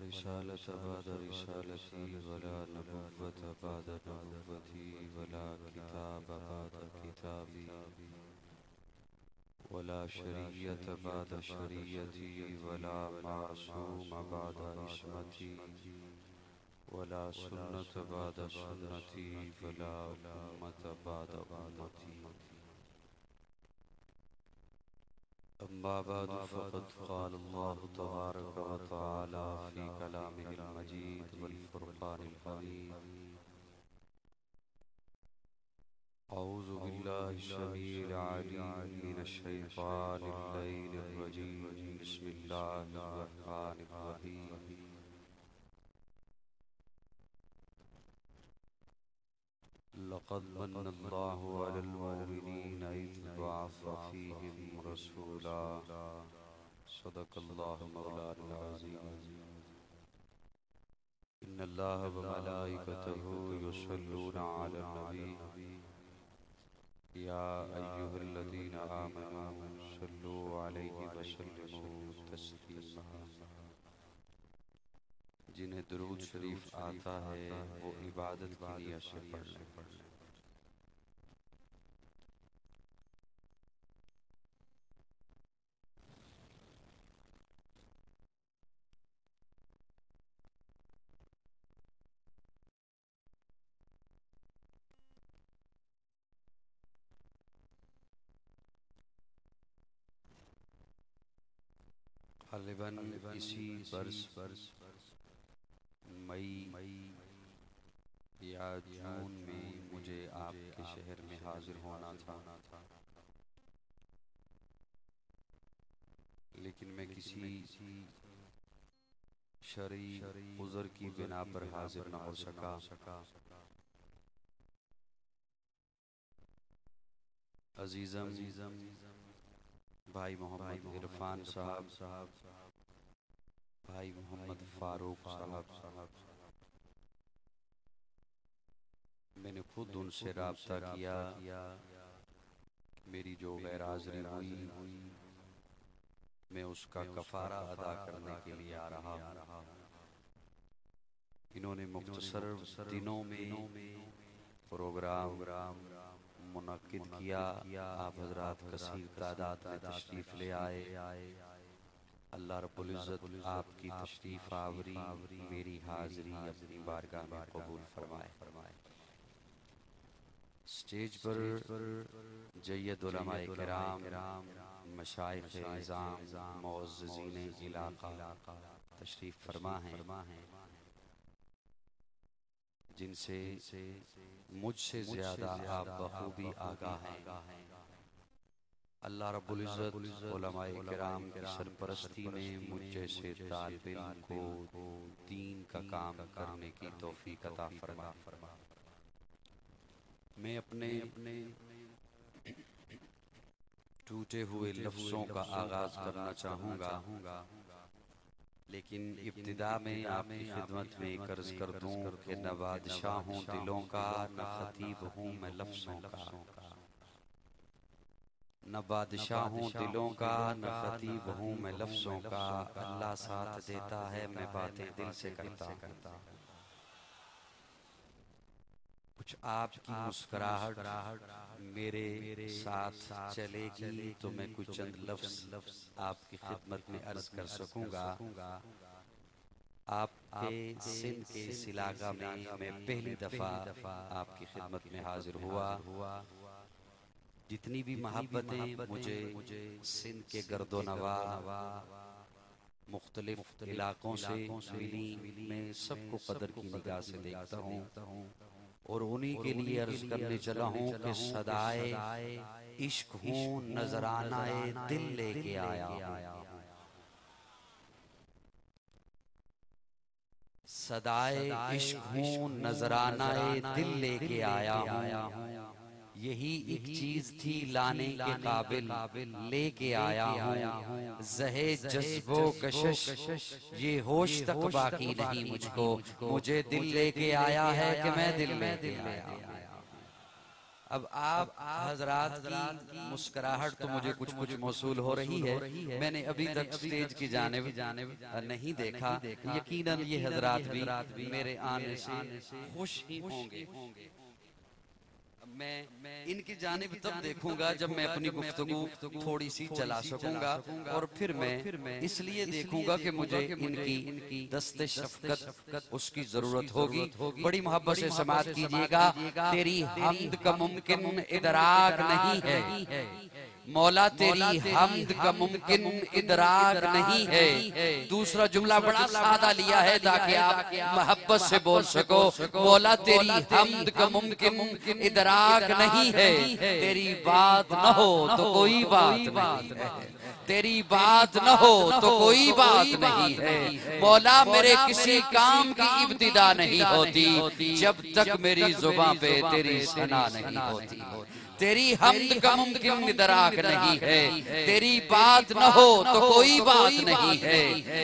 रिसालत बाद रिसालती वला नबुव्वत बाद नबुव्वती वला किताब बाद किताबी वला शरीयत बाद शरीयती वला मासूम बाद इस्मती वला सुन्नत बाद सुन्नती वला उम्मत बाद उम्मती। अम्मा बादु फ़क़द क़ाल अल्लाहु तबारक व तआला फ़ी कलामिहिल मजीद वल फ़ुरक़ानिल हमीद। अऊज़ु बिल्लाहि शमीइल अलीम मिनश शैतानिर लईलिर रजीम। बिस्मिल्लाहिर रहमानिर रहीम। लक़द मन्नल्लाहु अलल मुमिनीना इज़ बअस फ़ीहिम रसूला। सदक़ल्लाहु मौलाना अज़ीम। इन्नल्लाह व मलाइकतहु युसल्लूना अलन नबी या अय्युहल्लज़ीना आमनू सल्लू अलैहि व सल्लिमू तस्लीमा। जिन्हें दुरूद शरीफ आता है वो इबादत की नियत से पढ़ लें। ग़ालिबन इसी बरस मई या जून में मुझे आपके शहर में हाजिर होना था, लेकिन मैं किसी शरई उज़र की बिना पर हाजिर न हो सका। अजीज़म भाई मोहम्मद इरफान साहब, भाई मोहम्मद फारूक साहब, मैंने खुद उनसे राब्ता किया। मेरी जो गैर हाज़िरी हुई मैं उसका कफ़ारा अदा करने के लिए आ रहा हूँ। इन्होंने मुख्तसर दिनों में प्रोग्राम मुनक्किद किया। आप हज़रात कसीर तादाद में तशरीफ़ ले आए। अल्लाह रब्बुल इज़्ज़त आपकी तशरीफ़ आवरी मेरी हाज़िरी अपनी बारगाह में कबूल फरमाए। स्टेज पर जय्यद उलमाए किराम, मशाइख़ इज़ाम, मुअज़्ज़िज़ीन इलाक़ा तशरीफ़ फरमा हैं, जिनसे मुझसे ज़्यादा आप बखूबी आगाह हैं। अल्लाह रब्बुल इज़्ज़त उलमाए किराम की सरपरस्ती में मुझ जैसे तालिब इल्म को दीन का काम करने की तौफ़ीक़ अता फरमा। मैं अपने टूटे हुए लफ्ज़ों का आगाज़ करना चाहूँगा, लेकिन इब्तिदा में आपकी खिदमत में एक अर्ज़ कर दूँ कि न बादशाह हूँ दिलों का, न ख़तीब हूँ मैं लफ्ज़ों का। न बादशाह हूँ दिलों का, न ख़तीब हूँ मैं लफ्ज़ों का। अल्लाह साथ देता है मैं बातें दिल से करता हूँ। कुछ आपकी मुस्कुराहट मेरे साथ चलेगी तो मैं कुछ चंद लफ्ज़ आपकी खिदमत में अर्ज़ कर सकूँगा। आपके सिंध के इस इलाक़ा में मैं पहली दफ़ा आपकी खिदमत में हाजिर हुआ। जितनी भी मोहब्बतें मुझे सिंध के गर्दो नवा मुख्तलिफ इलाक़ों से मिली, मैं सबको कदर की निगाह से देखता हूँ और उन्हीं के लिए अर्ज़ करने चला हूँ कि सदाए इश्क हूँ नजरानाए दिल लेके आया हूँ। सदाए इश्क हूँ नजरानाए दिल लेके आया हूँ। यही एक चीज थी लाने के काबिल लेके आया हूँ। ज़हे जज्बो कशिश ये होश तक बाकी नहीं मुझको, मुझे दिल लेके आया है कि मैं दिल लेके आया। अब आप हजरात की मुस्कुराहट तो मुझे कुछ कुछ मौसूल हो रही है। मैंने अभी तक स्टेज की जानिब नहीं देखा। यकीनन ये हजरात भी मेरे आने से खुश ही होंगे। मैं इनकी जानिब तब देखूंगा जब मैं अपनी गुफ्तगू थोड़ी सी चला सकूंगा, और फिर मैं इसलिए देखूंगा कि मुझे इनकी दस्ते शफकत उसकी जरूरत होगी। बड़ी मोहब्बत से समाअत कीजिएगा। तेरी हम्द का मुमकिन इदराक नहीं है मौला, तेरी हम्द का मुमकिन इदराक नहीं है। दूसरा जुमला बड़ा सादा लिया है ताकि आप मोहब्बत से बोल सको। मौला तेरी हम्द का मुमकिन इदराक नहीं है। तेरी बात न हो तो कोई बात नहीं है, तेरी बात न हो तो कोई बात नहीं है। मौला मेरे किसी काम की इब्तिदा नहीं होती जब तक मेरी जुबान पे तेरी सना नहीं होती। तेरी हम्द का मुमकिन इदराक नहीं है, तेरी बात न हो तो कोई बात नहीं है।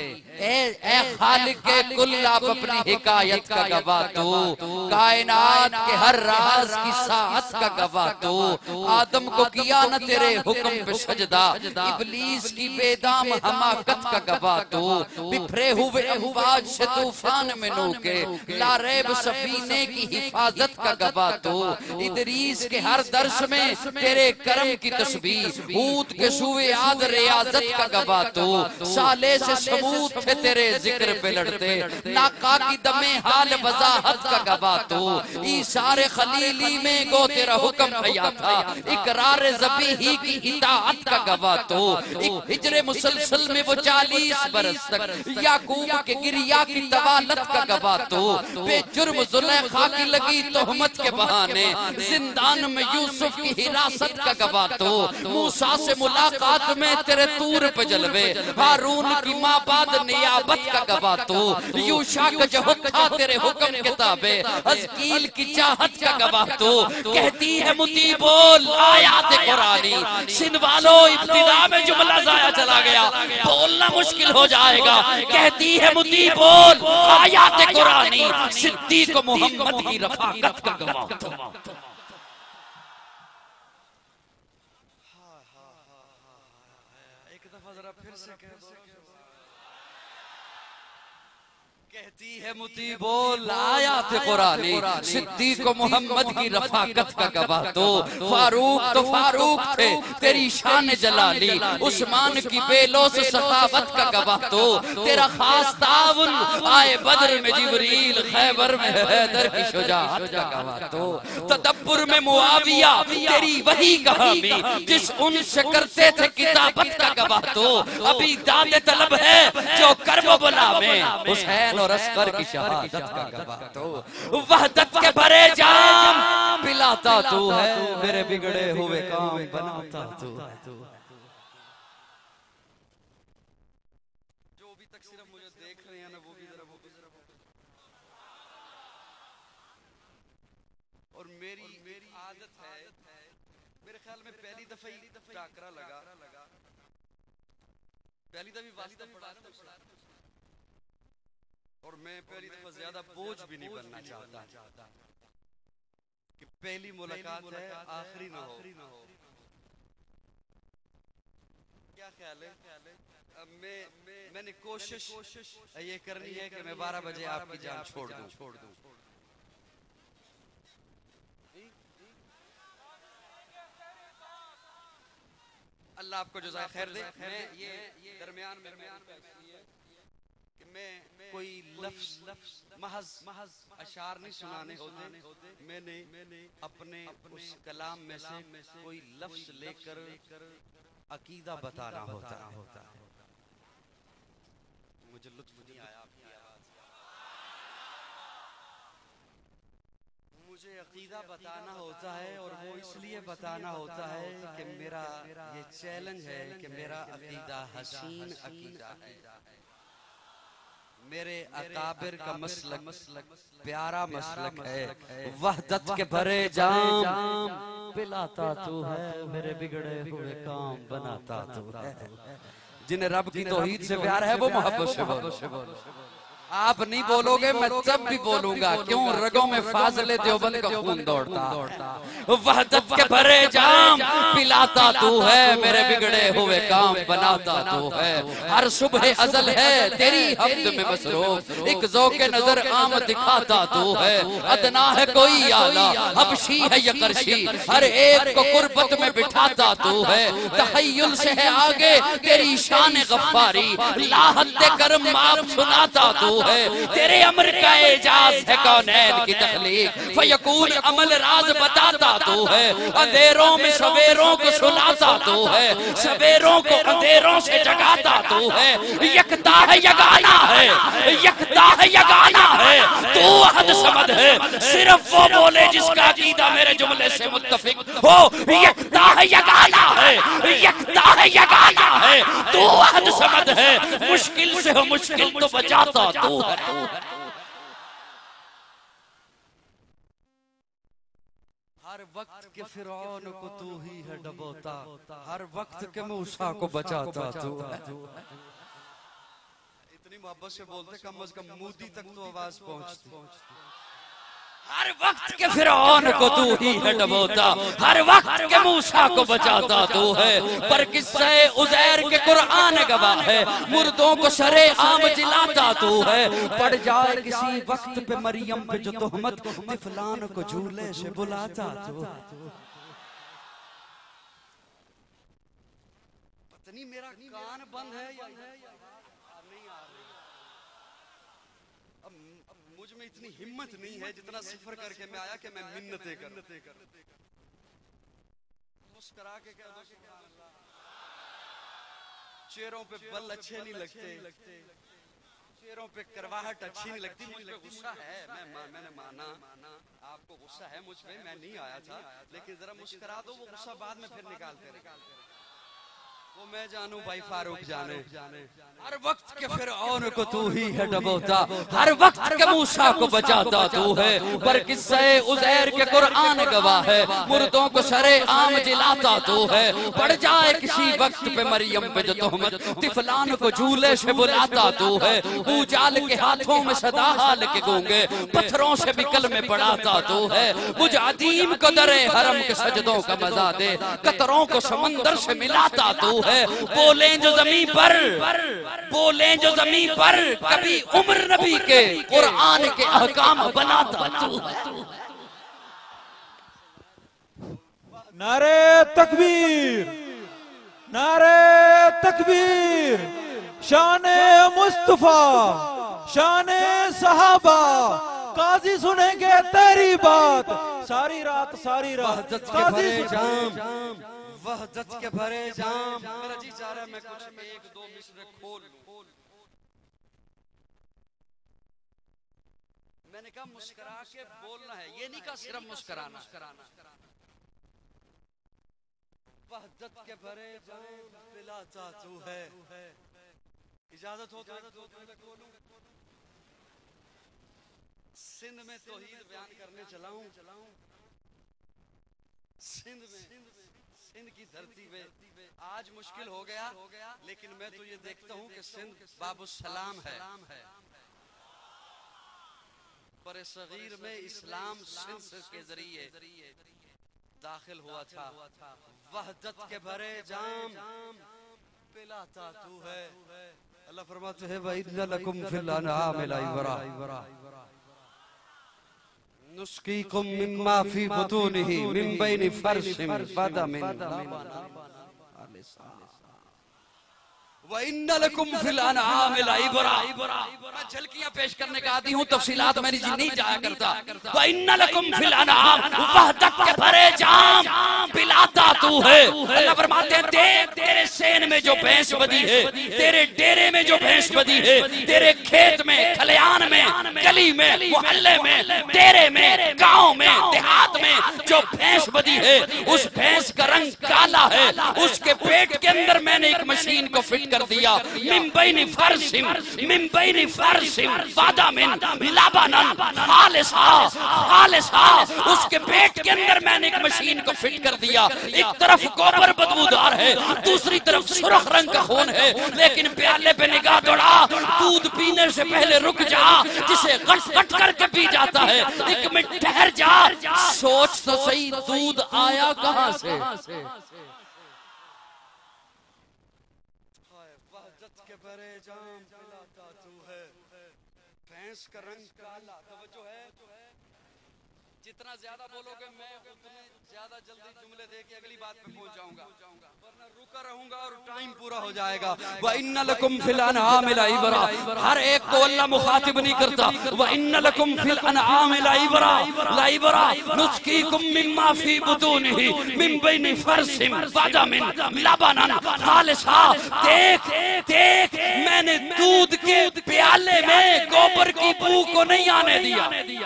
ए खालिक के कुल आप अपनी हिकायत का गवाह तो, कायनात के हर राज की साहत का गवाह तो। आदम को किया न तेरे हुक्म पे सजदा, इब्लीस की बेदाम हमाकत का गवाह तो। बिखरे हुए अमवाज से तूफान में नूके लारैब सफीने की हिफाजत का गवाह तो। इदरीस के हर दर्श में तेरे करम की तस्बीह, हूद के सूए आद रियाजत का गवाह तो। साले से समूद थे तेरे जिक्र पे लड़ते, नाका की दमे हाल वजाहत का गवाह तो। ईसारे खलीली में गो तेरा हुक्म आया था, इकरार ज़बीही की इताअत का गवाह तो। एक हिजरे मुसलसल में वो 40 बरस तक याकूब के गिरिया की तवालत का गवाह तो। बेजुर्म जुलेखा की लगी तोहमत के बहाने जिंदान में यूसुफ की हिरासत का गवाह तो। मूसा से मुलाकात में तेरे तूर पे जलवे, हारून की माँ बाद नियाबत का गवाह तो। यूशा का जहद था तेरे हुक्म के ताबे, हज़कील की चाहत का गवाह तो। कहती है मुती बोल आयात कुरानी, सिन वालों इब्तिदा में जुमला जाया चला गया, बोलना मुश्किल हो जाएगा। कहती है मुती बोल आयात कुरानी, सिद्दीक मोहम्मद की रफाकत का गवाह तो। कहती है मुती बोल आयात कुरानी, सिद्दीक मोहम्मद की रफाकत का गवाह तो। फारूक थे तेरी शान जलाली, उस्मान की बेलोस सखावत का गवाह तो। तेरा खास ताउन आए बद्र में जिब्रील, खैबर में हैदर की शुजाअत का गवाह तो। तदब्बुर में मुआविया तेरी वही कहानी, जिस उनसे करते थे किताबत का गवाह तो। अभी दाद तलब है जो करबला में हुसैन और अस्कर की शहादत का गवाह तो। वहदत के भरे जाम पिलाता तू है, मेरे बिगड़े हुए काम बनाता तू है। जो अभी तक सिर्फ मुझे देख रहे हैं ना, वो भी जरा और मेरी आदत है, मेरे ख्याल में पहली दफा ही टाकरा लगा, पहली दफा वालिदा पढ़ा और मैं पहली दफा ज्यादा बोझ भी नहीं बनना चाहता कि पहली मुलाकात है आखिरी ना हो। क्या ख्याल है? मैंने कोशिश ये करनी है कि मैं 12 बजे आपकी जान छोड़ दूं। अल्लाह आपको जज़ाए खैर दे। मैं ये दरमियान में कि मैं कोई लफ्ज़ महज अशार नहीं सुनाने होते, मैंने अपने उस कलाम में से कोई लफ्ज़ लेकर अकीदा बताना होता है। मुझे लुत्फ़ नहीं आया आपकी आवाज़, मुझे अकीदा बताना होता है, और वो इसलिए बताना होता है कि मेरा ये चैलेंज है कि मेरा अकीदा हसीन अकीदा है। मेरे अकाबिर का मसलक प्यारा मसलक है। वहदत के भरे जाम पिलाता तू है, मेरे बिगड़े हुए काम बनाता तू है। जिन्हें रब की तौहीद से प्यार है वो मोहब्बत से बोलो। आप नहीं बोलोगे मैं तब भी बोलूंगा, क्यों रगों में फाज़िले देवबंद का खून दौड़ता। वहदत के भरे जाम पिलाता तू है, मेरे बिगड़े हुए काम बनाता तू है। हर सुबह अज़ल है तेरी हम्द में मसरूफ, एक ज़ौक़े नजर आम दिखाता तू है। अदना है कोई आला, हबशी है ये करशी, हर एक को कुर्बत में बिठाता तू है। तहय्युल से है आगे तेरी शान गफ्फारी, लाहत करम माफ सुनाता तू है। तेरे अमर का एजाज है कौनैन की तख्लीक, फयकून अमल राज बताता तू है। अंधेरों में सवेरों को सुलाता तू है, सवेरों को अंधेरों से जगाता तू है। यकता है यगाना है, यकता है यगाना है, तू अहद समद है। सिर्फ वो बोले जिसका अकीदा मेरे जुमले से मुत्तफिक हो। यकता है यगाना है, यकता है यगाना है, तू अहद समद है। मुश्किल से हो मुश्किल तो बचाता तू है। हर वक्त के फिरौन को तू ही है डबोता, हर वक्त के मूसा को बचाता तू है। इतनी मोहब्बत से बोलते कम से कम मोदी तक तो आवाज पहुंचती। हर वक्त के फिरौन को तू ही है डबोता, हर वक्त के मूसा को बचाता तू है। पर किस्से उज़ैर के कुरान गवाह है, मुर्दों को शरे आम जिलाता तू है। पड़ जाए किसी वक्त पे मरियम पे जो तोहमत, तिफलान को झूले से बुलाता तू। पत्नी मेरा कान बंद है या नहीं आ रही। अब मुझ में इतनी हिम्मत नहीं है जितना सफर करके मैं आया कि मैं मिन्नतें कर मुस्कुरा के कह दो सुभान अल्लाह। चेहरों पे बल अच्छे नहीं लगते, चेहरों पे करवाहट अच्छी नहीं लगती। मुझ पे गुस्सा है, मैंने माना आपको गुस्सा है मुझ पे, मैं नहीं आया था, लेकिन जरा मुस्कुरा दो, वो गुस्सा बाद में फिर निकालते वो मैं जानू भाई फारूक जाने। हर वक्त के फिरौन को तू ही है डबोता, हर वक्त के मूसा को बचाता तू है। पर किस्से उज़ैर के कुरान गवाह है, मुर्दों को शरे आम जिलाता तू है। पड़ जाए किसी वक्त पे मरियम पे जो तोहमत, तिफलान को झूले से बुलाता तू है। ऊजाल के हाथों में सदा हाल के गूंगे, पत्थरों से भी कल में पढ़ाता तू है। मुझ अदीम को दरे हरम के सजदों का मजा दे, कतरों को समंदर से मिलाता तू है। बोलें जो ज़मीं पर, बोलें जो ज़मीं पर, कभी उम्र नबी के कुरान के अहकाम बनाता तू है। नारे तकबीर, नारे तकबीर, शाने मुस्तफा, शाने सहाबा, काजी सुनेंगे तेरी बात सारी रात सारी रात। काजी जाम वहदत के भरे जाम। मेरा जी चाह रहा है मैं कुछ एक दो मिसरे खोल लूं। मैंने कहा मुस्कुरा के बोलना है, ये नहीं कहा सिर्फ मुस्कुराना। वहदत के भरे जाम पिलाता तू है। इजाजत हो तो खोलूं। सिंध में तौहीद बयान करने चलाऊं, सिंध की धरती पे आज मुश्किल हो गया, लेकिन मैं तो ये देखता हूँ कि सिंध बाबुसलाम है। बरे सगीर में इस्लाम सिंध के जरिए दाखिल हुआ था। वहदत के भरे जाम पिलाता तू है। अल्लाह फरमाते हैं वइन्ना लकुम फिल अनआमि लइबरा नुस्कीकुम मिम्मा फी बुतूनिही मिन बैनि फर्शिम बदमिन वइन्ना लकुम फिल अनआमि लइबरा। मैं झलकियां पेश करने का आदी हूँ, तफसीलात मेरी जी नहीं जाया करता। वइन्ना लकुम फिल अनआम, वहदत के भरे जाम पिलाता तू है। अल्लाह फरमाते हैं देख तेरे सेन में जो भैंस बधी है, तेरे डेरे में जो भैंस बधी है, तेरे खेत में, खलियान में, गली में, मोहल्ले में, डेरे में, गांव में, देहात में जो भैंस बधी है, उस भैंस का रंग काला है। उसके पेट के अंदर मैंने एक मशीन को फिट कर दिया। मिन बैनि फर्शिम, मिन बैनि फर्शिम बादामिन लबनन खालिसा, खालिसा। उसके पेट के अंदर मैंने एक मशीन को फिट कर दिया, एक तरफ गोबर बदबूदार है, दूसरी तरफ सुर्ख रंग का खून है, लेकिन प्याले पे निगाह दौड़ा, दूध पीने से पहले रुक जा, जिसे गट गट करके पी जाता है। एक मिनट ठहर जा, सोच तो सही, दूध आया कहां से? के बरे जाम पिलाता तू है, भैंस का रंग काला। तवज्जो है, जितना ज्यादा बोलोगे मैं उतने ज्यादा जल्दी जुमले दे के अगली बात पे पहुंच जाऊंगा, वरना रुका रहूंगा और टाइम पूरा हो जाएगा। व इन्ना लकुम फिल अनआम लइबरा, हर एक को अल्लाह मुखातिब नहीं करता। व इन्ना लकुम फिल अनआम लइबरा लइबरा नुस्कीकुम मिम्मा फी बुतूनिही मिन बैनि फरसिम वदमिन लबनन खालिसा। देख देख, मैंने दूध के प्याले में गोबर की बू को नहीं आने दिया।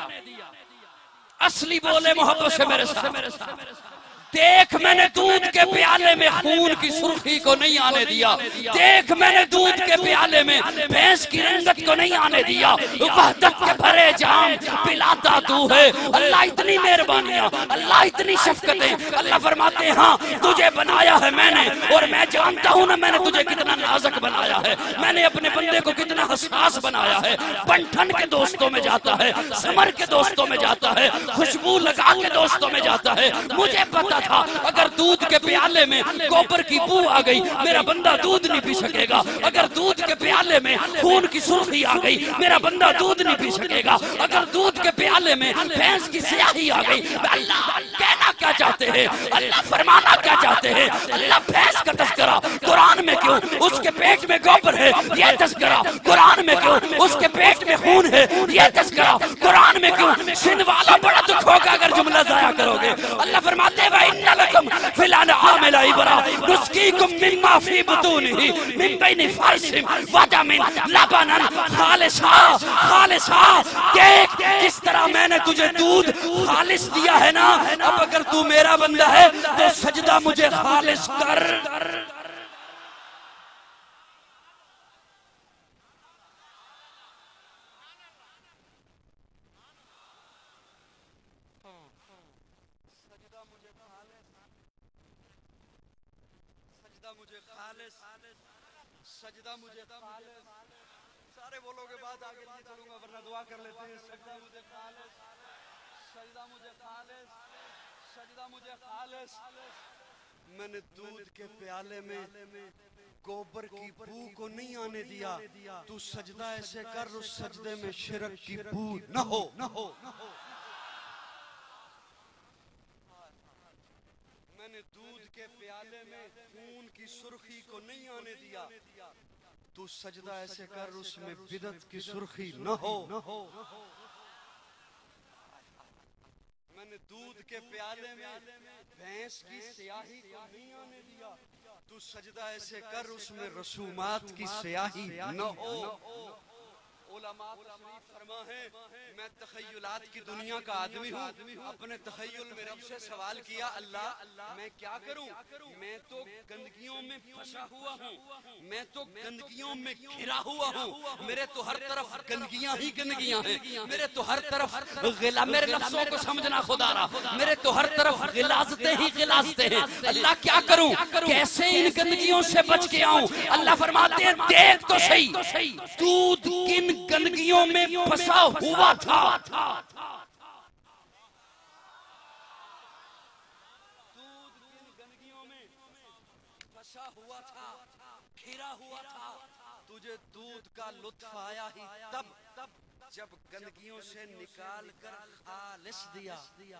असली बोले मोहब्बत से मेरे साथ। देख, मैंने दूध के प्याले में खून की सुर्खी को नहीं आने दिया। देख, मैंने दूध के प्याले में भैंस की रंगत को नहीं आने दिया। वहदत के भरे जाम पिलाता तू है। अल्लाह इतनी मेहरबानियां, अल्लाह इतनी शफकतें। अल्लाह फरमाते हैं हाँ, तुझे बनाया है मैंने, और मैं जानता हूँ ना मैंने तुझे कितना नाजुक बनाया है, मैंने अपने बंदे को कितना हसास बनाया है। बंठन के दोस्तों में जाता है, समर के दोस्तों में जाता है, खुशबू लगा के दोस्तों में जाता है। मुझे पता था अगर दूध के प्याले में गोबर की बू आ गई, मेरा बंदा दूध नहीं पी सकेगा। अगर दूध के प्याले में खून की सुर्खी आ गई, मेरा बंदा दूध नहीं पी सकेगा। अगर दूध के प्याले में भैंस की स्याही आ गई, अल्लाह कहना क्या चाहते हैं, अल्लाह फरमाना क्या चाहते हैं? अल्लाह भैंस का तस्करा कुरान में क्यों? उसके पेट में गोबर है, यह तस्करा कुरान में क्यों? उसके पेट में खून है, यह तस्करा कुरान में क्यों? सिन वाला बड़ा दुख होगा अगर जुमला जाया करोगे। अल्लाह फरमाते हैं इन्ना लकुम फिल अनआम लइबरा नुस्कीकुम मिम्मा फी बुतूनिही मिन बैनि फरसिम वदमिन लबनन खालिसा खालिसा। देख, जिस तरह मैंने तुझे दूध खालिस दिया है ना, अब अगर तू मेरा बंदा है तो सजदा मुझे खालिस कर। सजदा मुझे खालिस। सारे बोलोगे बात आगे लिए चलूंगा, वरना दुआ कर लेते हैं। सजदा मुझे खालिस, सजदा मुझे खालिस, सजदा मुझे खालिस। मैंने दूध के प्याले में गोबर की बू को नहीं आने दिया। तू सजदा ऐसे कर उस सजदे में शिरक की बू न हो। मैंने दूध के प्याले में खून की सुर्खी को नहीं आने दिया। तू सजदा ऐसे कर उसमें बिदत की सुर्खी न हो। मैंने दूध के प्याले में भैंस की स्याही को नहीं आने दिया। तू सजदा ऐसे कर उसमें रसूमात की स्याही न हो। उलमा तशरीफ फरमा है, मैं तखय्युलात की दुनिया का आदमी हूँ। अपने तखय्युल में रब से सवाल किया, अल्लाह मैं क्या करूँ? मैं तो गंदगियों में फंसा हुआ हूँ, मैं तो गंदगियों में घिरा हुआ हूँ। मेरे तो हर तरफ गंदगियाँ ही गंदगियाँ हैं। मेरे तो हर तरफ मेरे लफ्ज़ों को समझना खुदारा, मेरे तो हर तरफ गिलाज़तें ही गिलाज़तें हैं। अल्लाह क्या करूँ? कैसे इन गंदगियों से बच के आऊँ? अल्लाह फरमाते हैं देख तो सही, दूध किन गंदगियों में फंसा हुआ था। दूध किन गंदगियों में फंसा हुआ था, घिरा हुआ था। तुझे दूध का लुत्फ आया ही तब जब गंदगियों से निकाल कर खालिस दिया।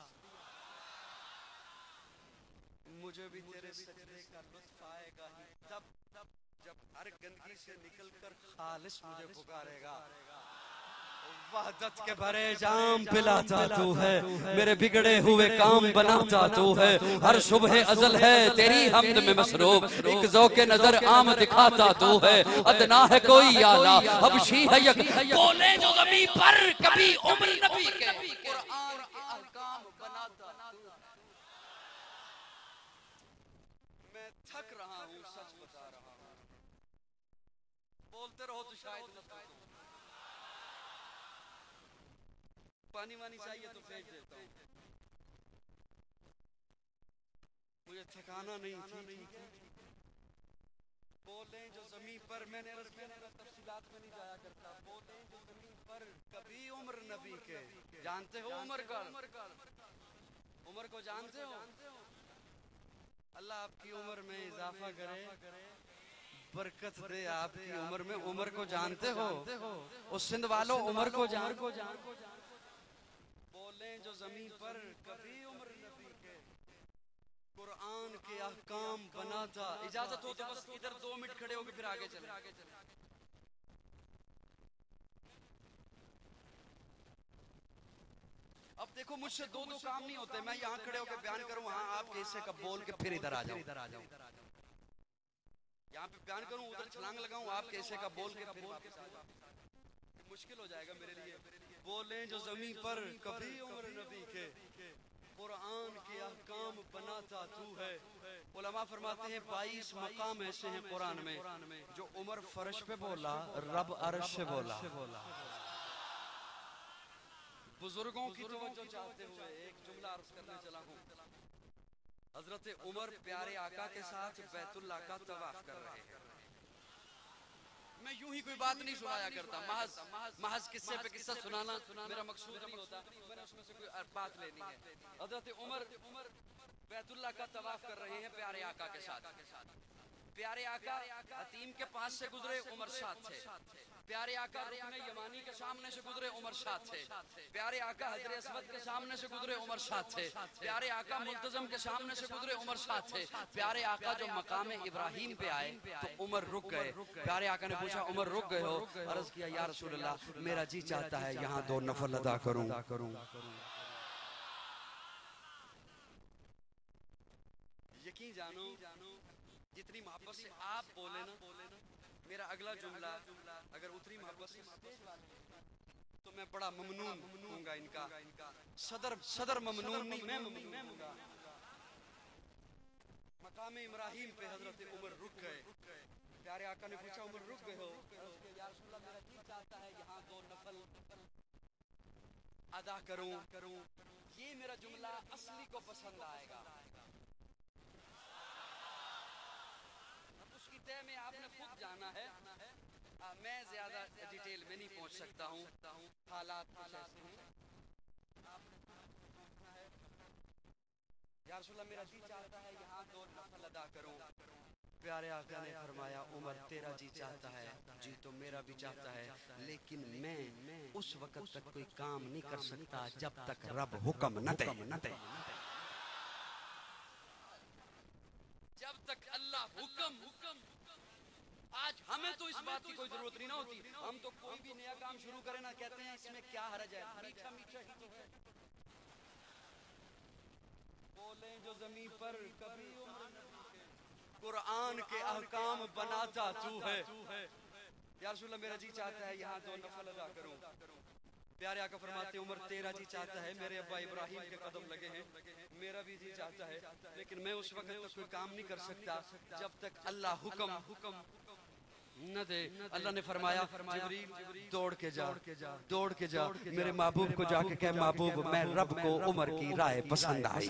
मुझे भी तेरे सजदे का लुत्फ आएगा ही तब जब हर गंदगी से निकलकर खालिस मुझे पुकारेगा। वहदत के भरे जाम पिलाता तू है, मेरे बिगड़े हुए काम बनाता तू है। हर सुबह अज़ल है तेरी हमद में मसरूफ, एक ज़ौक़े नजर आम दिखाता तू है। अदना है कोई आला, हबशी है यक, बोले जो ज़मीं पर कभी उम्र नबी के कुरान के अहकाम बनाता तू। मैं थक रहा हूँ, सच बता रहा हूँ। बोलते रहो तो शायद न थको। पानी वानी चाहिए तो फेंक देता हूँ। मुझे थकाना नहीं थी। बोले जो जमीन पर, मैंने तफसीलात में नहीं जाया करता, बोले जो जमीन पर कभी उम्र नबी के, जानते हो उम्र को जानते हो? अल्लाह आपकी उम्र में इजाफा करे, बरकत दे आपकी उम्र में। उम्र को जानते हो? उस सिंध वालों उम्र को जान। बोले जो जमीन पर कभी उम्र नबी के, कुरान के अहकाम बना था। इजाजत हो तो बस इधर 2 मिनट खड़े होकर फिर आगे चले। अब देखो मुझसे दो काम नहीं होते। मैं यहाँ खड़े होकर बयान करूँ, हाँ आप कैसे कब बोल के फिर इधर आ जाओ। यहाँ पे बयान करूँ, उधर छलांग लगाऊं, आप कैसे का बोल के फिर वापस आ जाओ। मुश्किल हो जाएगा मेरे लिए। बोले जो जमीन पर कभी उम्र नबी के, कुरान के अहकाम बनाता तू है। उलमा फरमाते हैं 22 मकाम ऐसे हैं कुरान में जो उमर फर्श पे बोला, रब अर्श से बोला। बुजुर्गों की तवज्जो चाहते हुए एक जुमला अर्ज करने चला हूँ। हजरत उमर प्यारे आका के साथ बैतुल्लाह का तवाफ कर रहे हैं। मैं यूं ही कोई बात नहीं सुनाया करता, महज किस्से पे किस्सा सुनाना मेरा मकसूद नहीं होता। मैंने उसमें से कोई बात लेनी है। हजरत उमर बैतुल्लाह का तवाफ कर रहे हैं प्यारे आका के साथ। प्यारे आका हतीम के पास से गुजरे, उमर साथ थे। प्यारे आका रुकने यमानी के सामने से गुजरे, उमर साथ थे। प्यारे आका हजरे अस्वद के सामने से गुजरे, उमर साथ थे। प्यारे आका मुल्तजम के सामने से गुजरे, उमर साथ थे। प्यारे आका जो मकाम इब्राहिम पे आए तो उमर रुक गए। प्यारे आका ने पूछा उमर रुक गए हो? अर्ज किया या रसूल अल्लाह, मेरा जी चाहता है यहाँ 2 नफल अदा करूं। यकीन जानो जितनी मोहब्बत से आप बोले ना, मेरा अगला जुमला अगर उतनी मोहब्बत से तो मैं बड़ा ममनून होऊंगा इनका। सदर ममनून नहीं, मैं ममनून होऊंगा। मकाम इब्राहिम पे हजरत उमर रुक गए। प्यारे आका ने पूछा उमर रुक गए हो? या रसूल अल्लाह, मेरा जी चाहता है यहाँ 2 नफल अदा करूं। ये मेरा जुमला असली को पसंद आएगा। उसकी तय में आपने खुद जाना है। मैं ज्यादा डिटेल में नहीं पहुंच सकता हूँ, हालात कुछ ऐसे हैं। या रसूल अल्लाह, मेरा जी चाहता है यहाँ 2 नफल अदा करूं। प्यारे आका ने फरमाया उमर तेरा जी चाहता है, जी तो मेरा भी चाहता है, लेकिन मैं उस वक्त तक कोई काम नहीं कर सकता जब तक रब हुक्म न दे। जब तक अल्लाह हुक्म। आज हमें तो इस बात की कोई जरूरत नहीं ना होती। हम तो कोई भी नया काम शुरू करें ना, कहते हैं इसमें क्या हर्ज है, मीठा मीठा ही तो है। बोले जो जमीन पर कभी कुरान के अहकाम बनाता तू है। या रसूल अल्लाह, मेरा जी चाहता है यहाँ 2 नफल अदा करूं। प्यारे आका फरमाते उमर तेरा जी चाहता है, मेरे अब्बा इब्राहिम के कदम लगे हैं, मेरा भी जी चाहता है, लेकिन मैं उस वक्त तक कोई काम नहीं कर सकता जब तक अल्लाह हुक्म न दे। अल्लाह ने फरमाया जिब्रील दौड़ के जा मेरे महबूब को जाके कह, महबूब मैं रब को उमर की राय पसंद आई।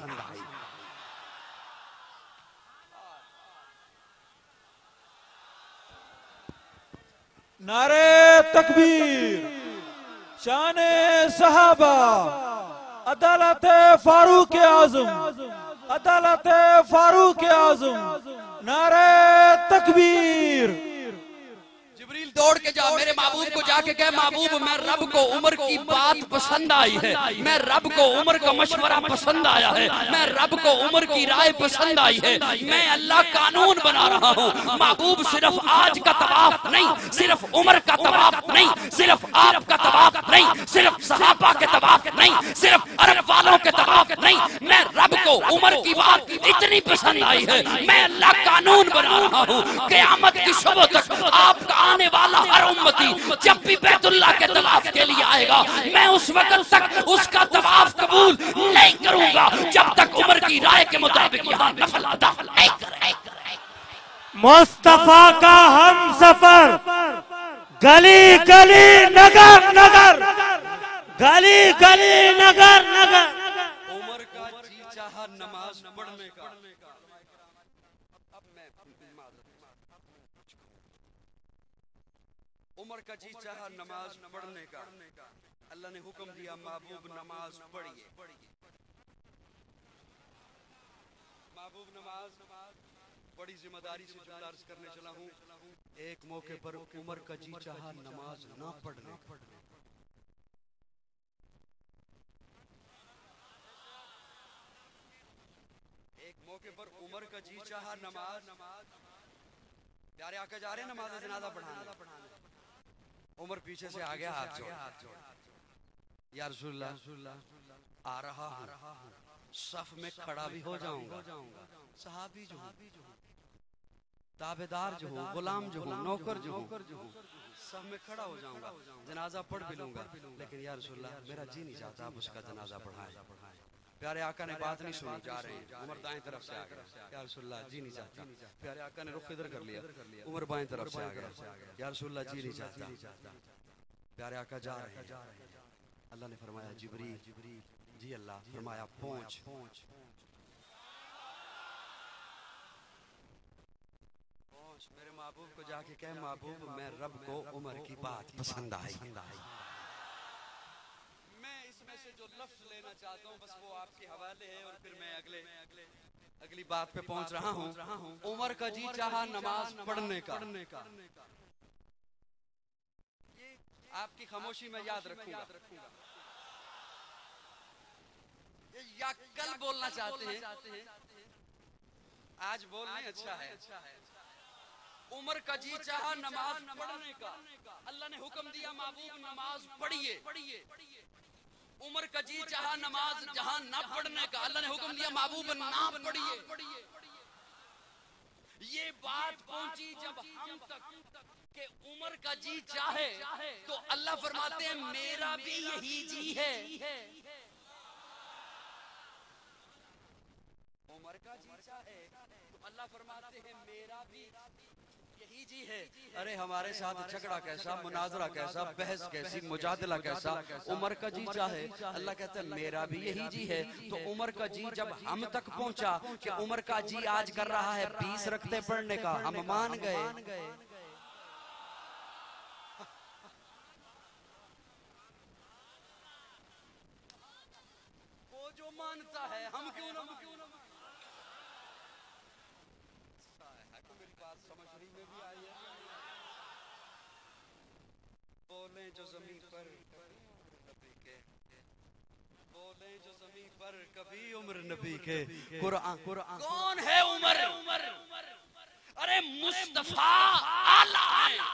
नारे तकबीर, शाने सहाबा, अदालत फारूक आजम, अदालत फारूक आजम, नारे तकबीर। जिब्रील दौड़ के जा मेरे महबूब को जाके कह, महबूब मैं रब को उमर की बात पसंद आई है, मैं रब को उमर का मशवरा पसंद आया है, मैं रब को उमर की राय पसंद आई है, मैं अल्लाह कानून बना रहा हूँ। महबूब सिर्फ आज का तवाफ नहीं, सिर्फ उमर का तवाफ नहीं, सिर्फ आपका तवाफ नहीं, सिर्फ सहाबा के तवाफ नहीं, सिर्फ अरब वालों के तवाफ नहीं, मैं रब को उमर की बात इतनी पसंद आई है, मैं अल्लाह कानून बना रहा हूँ। क़यामत की सुबह तक आपका आने वाला हर उम्मती जब भी बैतुल्लाह के तवाफ के लिए आएगा, मैं उस वक्त तक उसका तवाफ कबूल नहीं करूंगा जब तक उमर की राय के मुताबिक यहाँ नफल अदा नहीं करेगा। मुस्तफा का हम सफर, गली गली नगर नगर, गली गली नगर नगर। उमर का जी चाहा नमाज पढ़ने का, उमर का जी चाहा नमाज पढ़ने का, अल्लाह ने हुक्म दिया महबूब नमाज पढ़िए। महबूब नमाज बड़ी जिम्मेदारी से जुमला अर्ज करने चला हूँ। एक मौके पर उमर का जी चाहा नमाज ना पढ़ने का। एक मौके पर उमर का जी चाहा नमाज, प्यारे आका जा रहे हैं नमाज जनाजा पढ़ाने, उमर पीछे से आ गया हाथ जोड़, या रसूलल्लाह आ रहा हूँ, सफ में खड़ा भी हो जाऊंगा, सहाबी जो हूँ, ताबेदार जो हूँ, गुलाम जो हूँ, नौकर जो हूँ, सब में खड़ा हो जाऊंगा, जनाजा पढ़ भी लूंगा, लेकिन या रसूलल्लाह मेरा जी नहीं चाहता आप उसका जनाजा पढ़ाएं। प्यारे आका ने बात नहीं सुनी, जा रहे हैं, उमर दाएं तरफ से आ गया, या रसूलल्लाह जी नहीं चाहता। प्यारे आका ने रुख इधर कर लिया, उमर बाएं तरफ से आ गया, या रसूलल्लाह जी नहीं चाहता। प्यारे आका जा रहे हैं, अल्लाह ने फरमाया जिब्रील, जी अल्लाह, फरमाया पहुंच। मेरे महबूब को जाके कह महबूब मैं रब को उमर की बात पसंद आई। मैं इसमें से जो लफ्ज लेना चाहता हूँ बस वो आपके हवाले है, और फिर मैं अगली बात पे पहुंच रहा हूँ। उमर का जी चाहा नमाज पढ़ने का, ये आपकी खामोशी में याद रखूंगा। या कल बोलना चाहते हैं, आज बोलने अच्छा है। उमर का जी चाहा नमाज पढ़ने का, अल्लाह ने हुक्म दिया महबूब नमाज पढ़िए। उमर का जी चाहा नमाज जहां ना पढ़ने का, अल्लाह ने हुक्म दिया महबूब ना पढ़िए। ये बात पहुंची जब हम तक कि उमर का जी चाहे तो अल्लाह फरमाते हैं मेरा भी यही जी है। उमर का जी चाहे तो अल्लाह फरमाते हैं मेरा भी यही जी है। अरे हमारे साथ झगड़ा कैसा, मुनाजरा कैसा, बहस कैसी, मुजादला कैसा, उमर का जी चाहे, अल्लाह कहता है मेरा भी यही जी है। तो उमर का जी जब हम तक पहुंचा कि उमर का जी आज कर रहा है 20 रखते पढ़ने का, हम मान गए। वो जो मानता है हम क्यों ना, मेरी बात समझने में भी आई है। बोले जो जमीन पर नबी के, बोले जो जमीन पर कभी उम्र नबी के। कुरान कौन है उमर? अरे मुस्तफा आला है।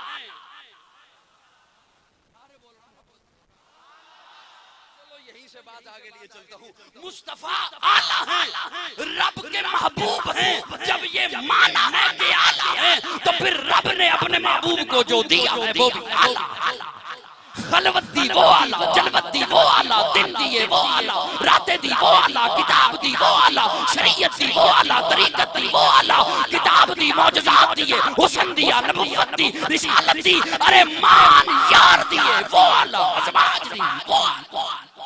यहीं से बात आगे लिए चलता हूँ। मुस्तफा आला है, रब के महबूब हैं। जब ये माना है कि आला है तो फिर रब ने अपने महबूब को जो दिया है वो भी आला है। खलवत दी वो आला, जलवत दी वो आला, दिन दिए वो आला, रातें दी वो आला, किताब दी वो आला, शरीयत दी वो आला, तरीकत दी वो आला, किताब दी, मौजज़ात दिए, हुस्न दिया, नबुव्वत दी, रिसालत दी, अरे मान यार दिए वो आला, अज़वाज दी वो आला,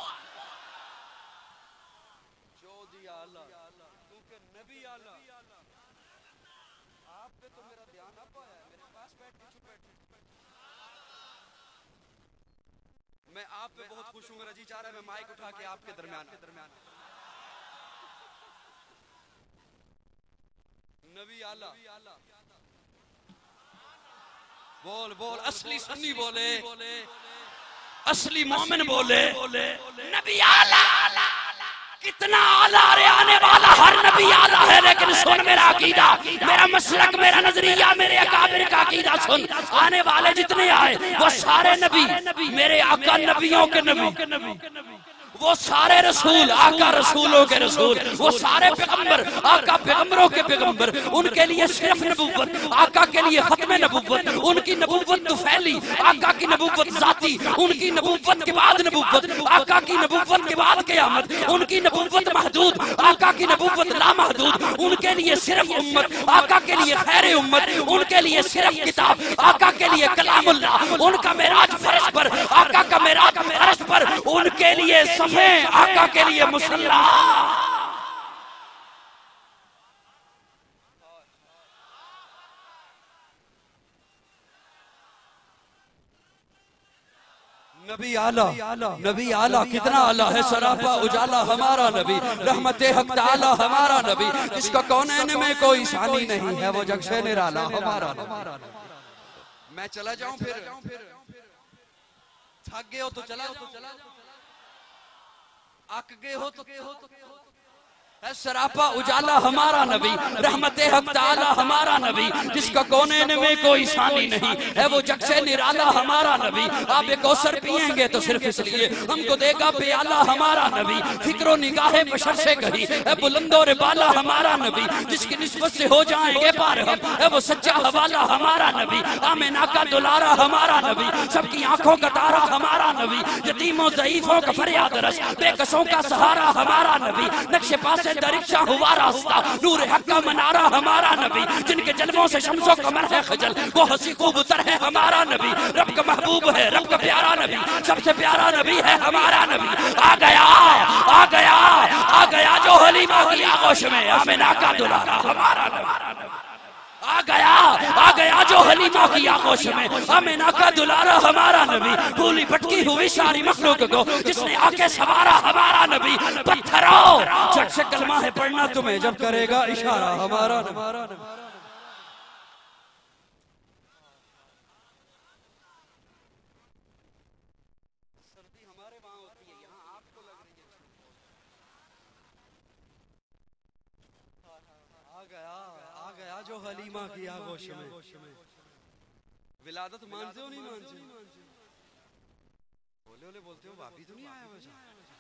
मैं आप पे बहुत खुश हूँ। मेरा जी चाह रहा है मैं माइक उठा के आपके दरमियान नबी आला बोल बोल, असली सुन्नी बोले, असली मोमिन बोले, नबी आला। कितना आला, अरे आने वाला हर नबी आला है, लेकिन सुन मेरा अकीदा, मेरा मसलक, मेरा नजरिया, मेरे अकाबिर का अकीदा सुन। आने वाले जितने आए वो सारे नबी, मेरे आका नबियों के नबी, वो सारे रसूल, आका रसूलों के रसूल, वो सारे पैगंबर, आका पैगंबरों के पैगंबर। उनके लिए सिर्फ नबुव्वत, आका के लिए खत्म नबुव्वत। उनकी नबुव्वत तो फैली, आका की नबुव्वत जाती, उनकी नबुव्वत के बाद नबुव्वत, आका की नबुव्वत के बाद क़यामत। उनकी नबुव्वत महदूद, आका की नबुव्वत लामहदूद। उनके लिए सिर्फ उम्मत, आका के लिए खैर उम्मत। उनके लिए सिर्फ किताब, आका के लिए कलामुल्लाह। उनका मेराज फर्श पर, आका का मेराज अर्श पर। उनके लिए सफे, आका के लिए मुसल्ला। नबी आला कितना आला है, सरापा उजाला हमारा नबी, रहमते हक ताला हमारा नबी, जिसका कौनैन में कोई सानी नहीं है, वो जग से निराला हमारा नबी। मैं चला जाऊं फिर थक गए हो तो चला जाओ, अक गए हो तो सरापा उजाला हमारा नबी, रहमते हक ताला हमारा नबी, जिसका कोने में कोई सानी नहीं है, वो जग से निराला हमारा नबी। आप एक कौसर पिएंगे तो सिर्फ इसलिए हमको देगा प्याला हमारा नबी, फिक्रो निगाहे बशर से कही है बुलंदो रे बाला हमारा नबी, जिसकी निस्बत से हो जाएंगे पार हम है वो सच्चा हवाला हमारा नबी। आमिना का दुलारा हमारा नबी, सबकी आंखों का तारा हमारा नबी, यतीमों ज़ईफों का फरियाद रस, बेकसों का सहारा हमारा नबी, नक्शे पास दरिक्षा हुआ रास्ता, नूर हक का मनारा हमारा नबी, जिनके जलवों से शम्सो कमर है खजल, वो हंसी खूबतर है हमारा नबी, रब का महबूब है, रब का प्यारा नबी, सबसे प्यारा नबी है हमारा नबी। आ गया आ गया आ गया जो हलीमा की आगोश में, आमिना का दुलारा हमारा नबी। आ गया जो हलीमा की आगोश में, आमिना का दुलारा हमारा नबी। भूली भटकी हुई सारी मखलूक को जिसने आके सवारा हमारा नबी। पत्थरों झट से कलमा है पढ़ना तुम्हें जब करेगा इशारा हमारा नबी। सर्दी हमारे वहां होती है, यहाँ आपको लग रही है। आ गया जो हलीमा की आगोश में। विलादत मानते हो नहीं मानते? बोले बोलते हो, वापी तो नहीं आया वैसा।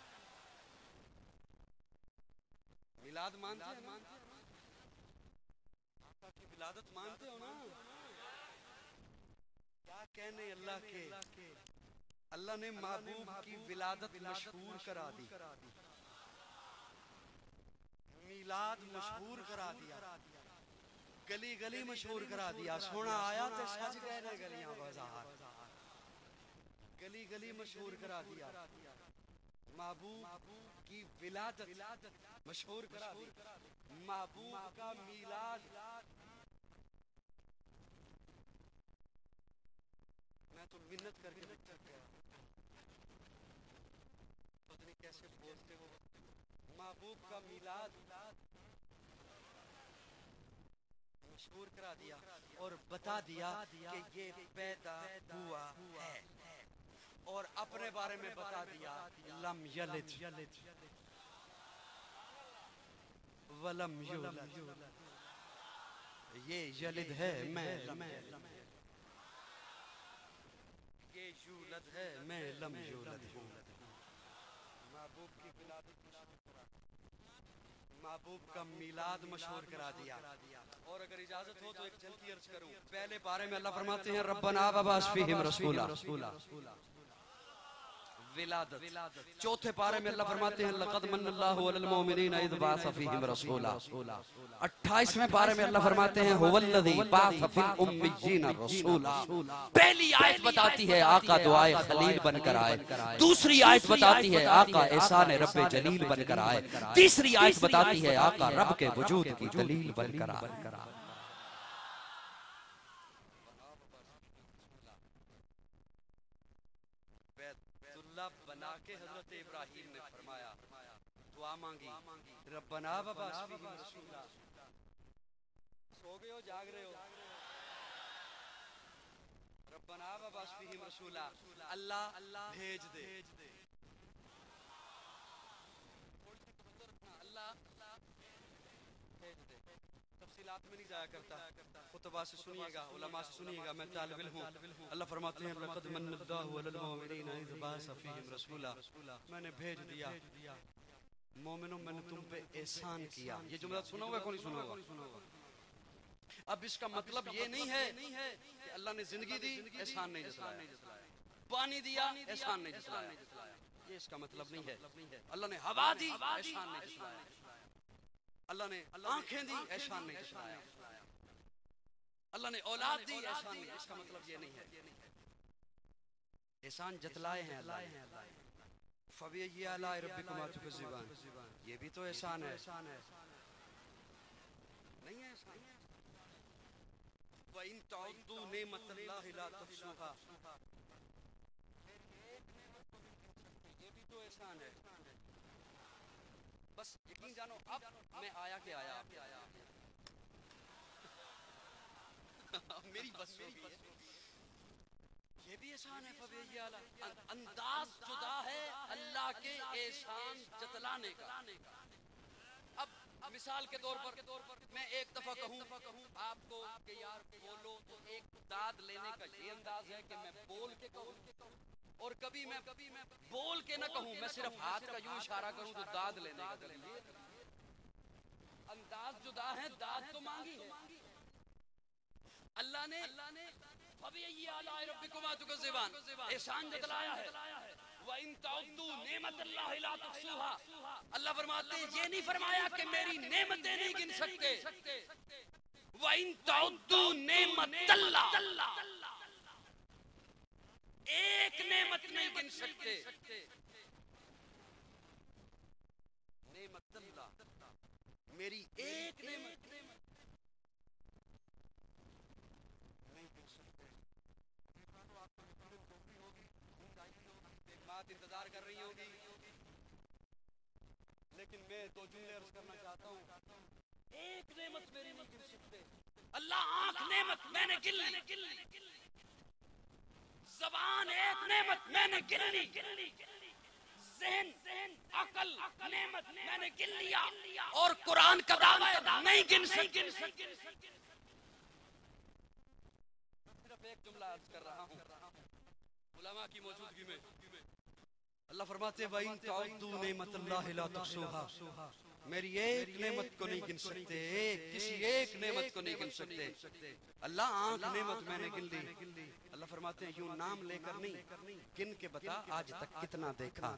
विलाद मानते हैं? आपकी विलादत मानते हो ना? क्या कहने अल्लाह के, अल्लाह ने महबूब की विलादत मशहूर करा दी, मिलाद मशहूर करा दिया, गली गली मशहूर करा दिया। सोना आया तो सज गए ने गलियां बाजार, गली गली मशहूर करा दिया। महबूब की विलादत मशहूर करा दी, महबूब का मिलाद। मैं तो मिन्नत करके पता नहीं कैसे बोलते हो। महबूब का मिलाद मशहूर करा दिया और बता दिया कि ये पैदा हुआ है, और अपने बारे में बता दिया लम यलिद वलम यूलद, ये यलिद है मैं ये यूलद है मैं लम यूलद हूँ। महबूब की विलादत मशहूर करा, महबूब का मिलाद मशहूर करा दिया। और अगर इजाजत हो तो एक झलकी अर्ज करूं। पहले पारे में अल्लाह फरमाते हैं रब्बना वबास फीहिम रसूला, विलादत। चौथे पारे में अल्लाह फरमाते हैं लक़द मन्नल्लाहु अलल मुमिनीना इज़ बअस फीहिम रसूला। 28वें पारे में अल्लाह फरमाते हैं हुवल्लज़ी बअस फिल उम्मिय्यीना रसूला। पहली आयत बताती है आका दुआए खलील बनकर आए, दूसरी आयत बताती है आका एहसान रब्बे जलील बनकर आए, तीसरी आयत बताती है आका रब के वजूद की दलील बनकर आए। बना के हजरत इब्राहिम ने फरमाया, दुआ मांगी रब्बना वबास फीहिम रसूला। सो गए हो जाग रहे हो? रब्बना वबास फीहिम रसूला, अल्लाह भेज दे। अल्लाह भेज दे। तफसीलात में नहीं जाया करता, खुतबा से सुनिएगा, उलमा से सुनिएगा, मैं तालिब इल्म हूँ। अल्लाह फरमाते हैं लक़द मन्नल्लाहु अलल मुमिनीना इज़ बअस फीहिम रसूला, मैंने भेज दिया मोमिनों, मैंने तुम पे एहसान किया। ये जुमला सुना होगा, कौन सुना होगा? अब इसका मतलब ये नहीं है कि अल्लाह ने जिंदगी दी एहसान नहीं जताया, पानी दिया एहसान नहीं जताया, ये इसका मतलब नहीं है। अल्लाह ने हवा दी एहसान नहीं जताया, अल्लाह ने आंखें दी एहसान नहीं जताया, अल्लाह ने औलाद दी एहसान नहीं। इसका मतलब ये नहीं है, एहसान जतलाए हैं अल्लाह ने। फबिय्यि आलाइ रब्बिकुमा तुकज़्ज़िबान, ये भी तो एहसान है, नहीं है एहसान? व इन तउद्दू निअमतल्लाहि ला तुहसूहा, एहसान है। बस यकीन जानो, अब मैं आया के आया मेरी बस ये भी एहसान है। फबे आला अंदाज जुदा है अल्लाह के एहसान जतलाने का। अब मिसाल के तौर पर मैं एक दफा कहूँ आपको कि यार बोलो, तो एक दाद लेने का ये अंदाज है कि मैं बोल के कहूँ, और कभी मैं बोल के ना कहूँ, मैं सिर्फ हाथ का यूं इशारा करूँ तो दाद लेने का अंदाज जुदा है। दाद तो मांगी है अल्लाह ने एहसान जतलाया है। अल्लाह फरमाते हैं, ये नहीं फरमाया कि मेरी नेमतें नहीं गिन सकते। एक नेमत नहीं गिन सकते। नेमतल्लाह, मेरी एक नेमत नहीं गिन सकते। बात इंतजार कर रही होगी, लेकिन मैं दो जुमले अर्ज करना चाहता हूँ। एक नेमत मेरी नहीं गिन सकते। अल्लाह आंख नेमत मैंने गिन ली, ज़बान एक नेमत मैंने गिन ली, ज़हन अकल नेमत मैंने गिन लिया, और कुरान का दावा नहीं गिन सकते। सिर्फ एक जुमला अर्ज कर रहा हूँ उलमा की मौजूदगी में। अल्लाह फरमाते हैं, वइन ताउद्दू नेमतल्लाहि ला तुहसूहा, मेरी एक नेमत को नहीं गिन सकते, किसी एक नेमत को नहीं गिन सकते। अल्लाह आंख नेमत मैंने गिन ली। अल्लाह फरमाते हैं, यूं नाम लेकर नहीं, गिन के बता आज तक कितना देखा।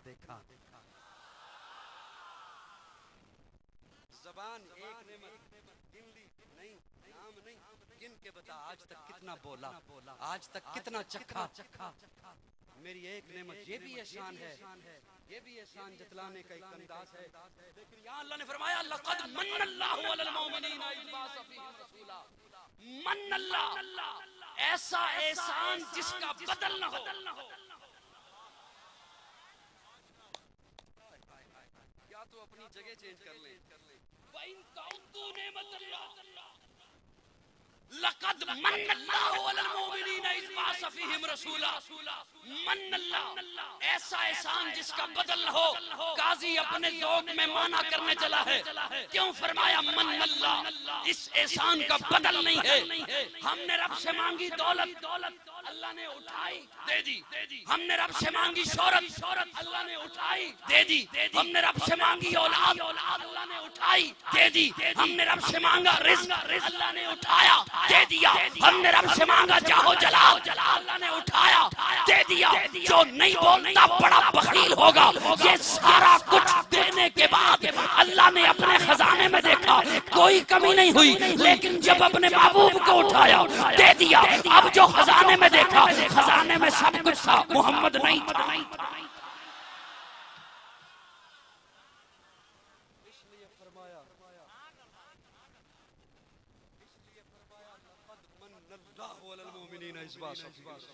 ज़बान एक नेमत गिन ली, नहीं नाम नहीं, गिन के बता आज तक कितना बोला, आज तक कितना चखा। मेरी एक नेमत, ये भी एहसान है, ये भी एहसान जतलाने का एक अंदाज है। लेकिन यहाँ अल्लाह ने फरमाया, लक़द मन्नल्लाहु अलल मुमिनीना इज़ बअसा फ़ीहिम रसूला। मन्नल्लाह, ऐसा एहसान जिसका बदल न हो। या तो अपनी जगह चेंज कर ले। वइन ताउद्दू नेमतल्लाह, लक़द मन्नल्लाहु अलल मुमिनीना इज़ बअसा फ़ीहिम रसूला। मन्नल्लाह, ऐसा एहसान जिसका बदल न हो। काजी अपने ज़ौक़ में माना करने चला है, क्यों फरमाया मन्नल्लाह? इस एहसान का बदल नहीं है। हमने रब से मांगी दौलत, अल्लाह ने उठाई दे दी। हमने रब से मांगी शोहरत, अल्लाह ने उठाई दे दी। हमने रब से मांगी औलाद, अल्लाह ने उठाई दे दी। हमने रब से मांगा रिज़्क़, अल्लाह ने उठाया दे दिया। हमने रब से मांगा जाहो जलाल, अल्लाह ने उठाया दे दिया। जो नहीं बोलता बड़ा बखील होगा। ये सारा कुछ देने के बाद अल्लाह ने अपने खजाने में देखा, कोई कमी नहीं हुई, लेकिन जब अपने महबूब को उठाया दे दिया। अब जो खजाने में देखा, खजाने में सब कुछ था, मोहम्मद नहीं था। इसलिए फरमाया लक़द मन्नल्लाहु अलल मुमिनीना इज़ बअसा फ़ीहिम रसूला।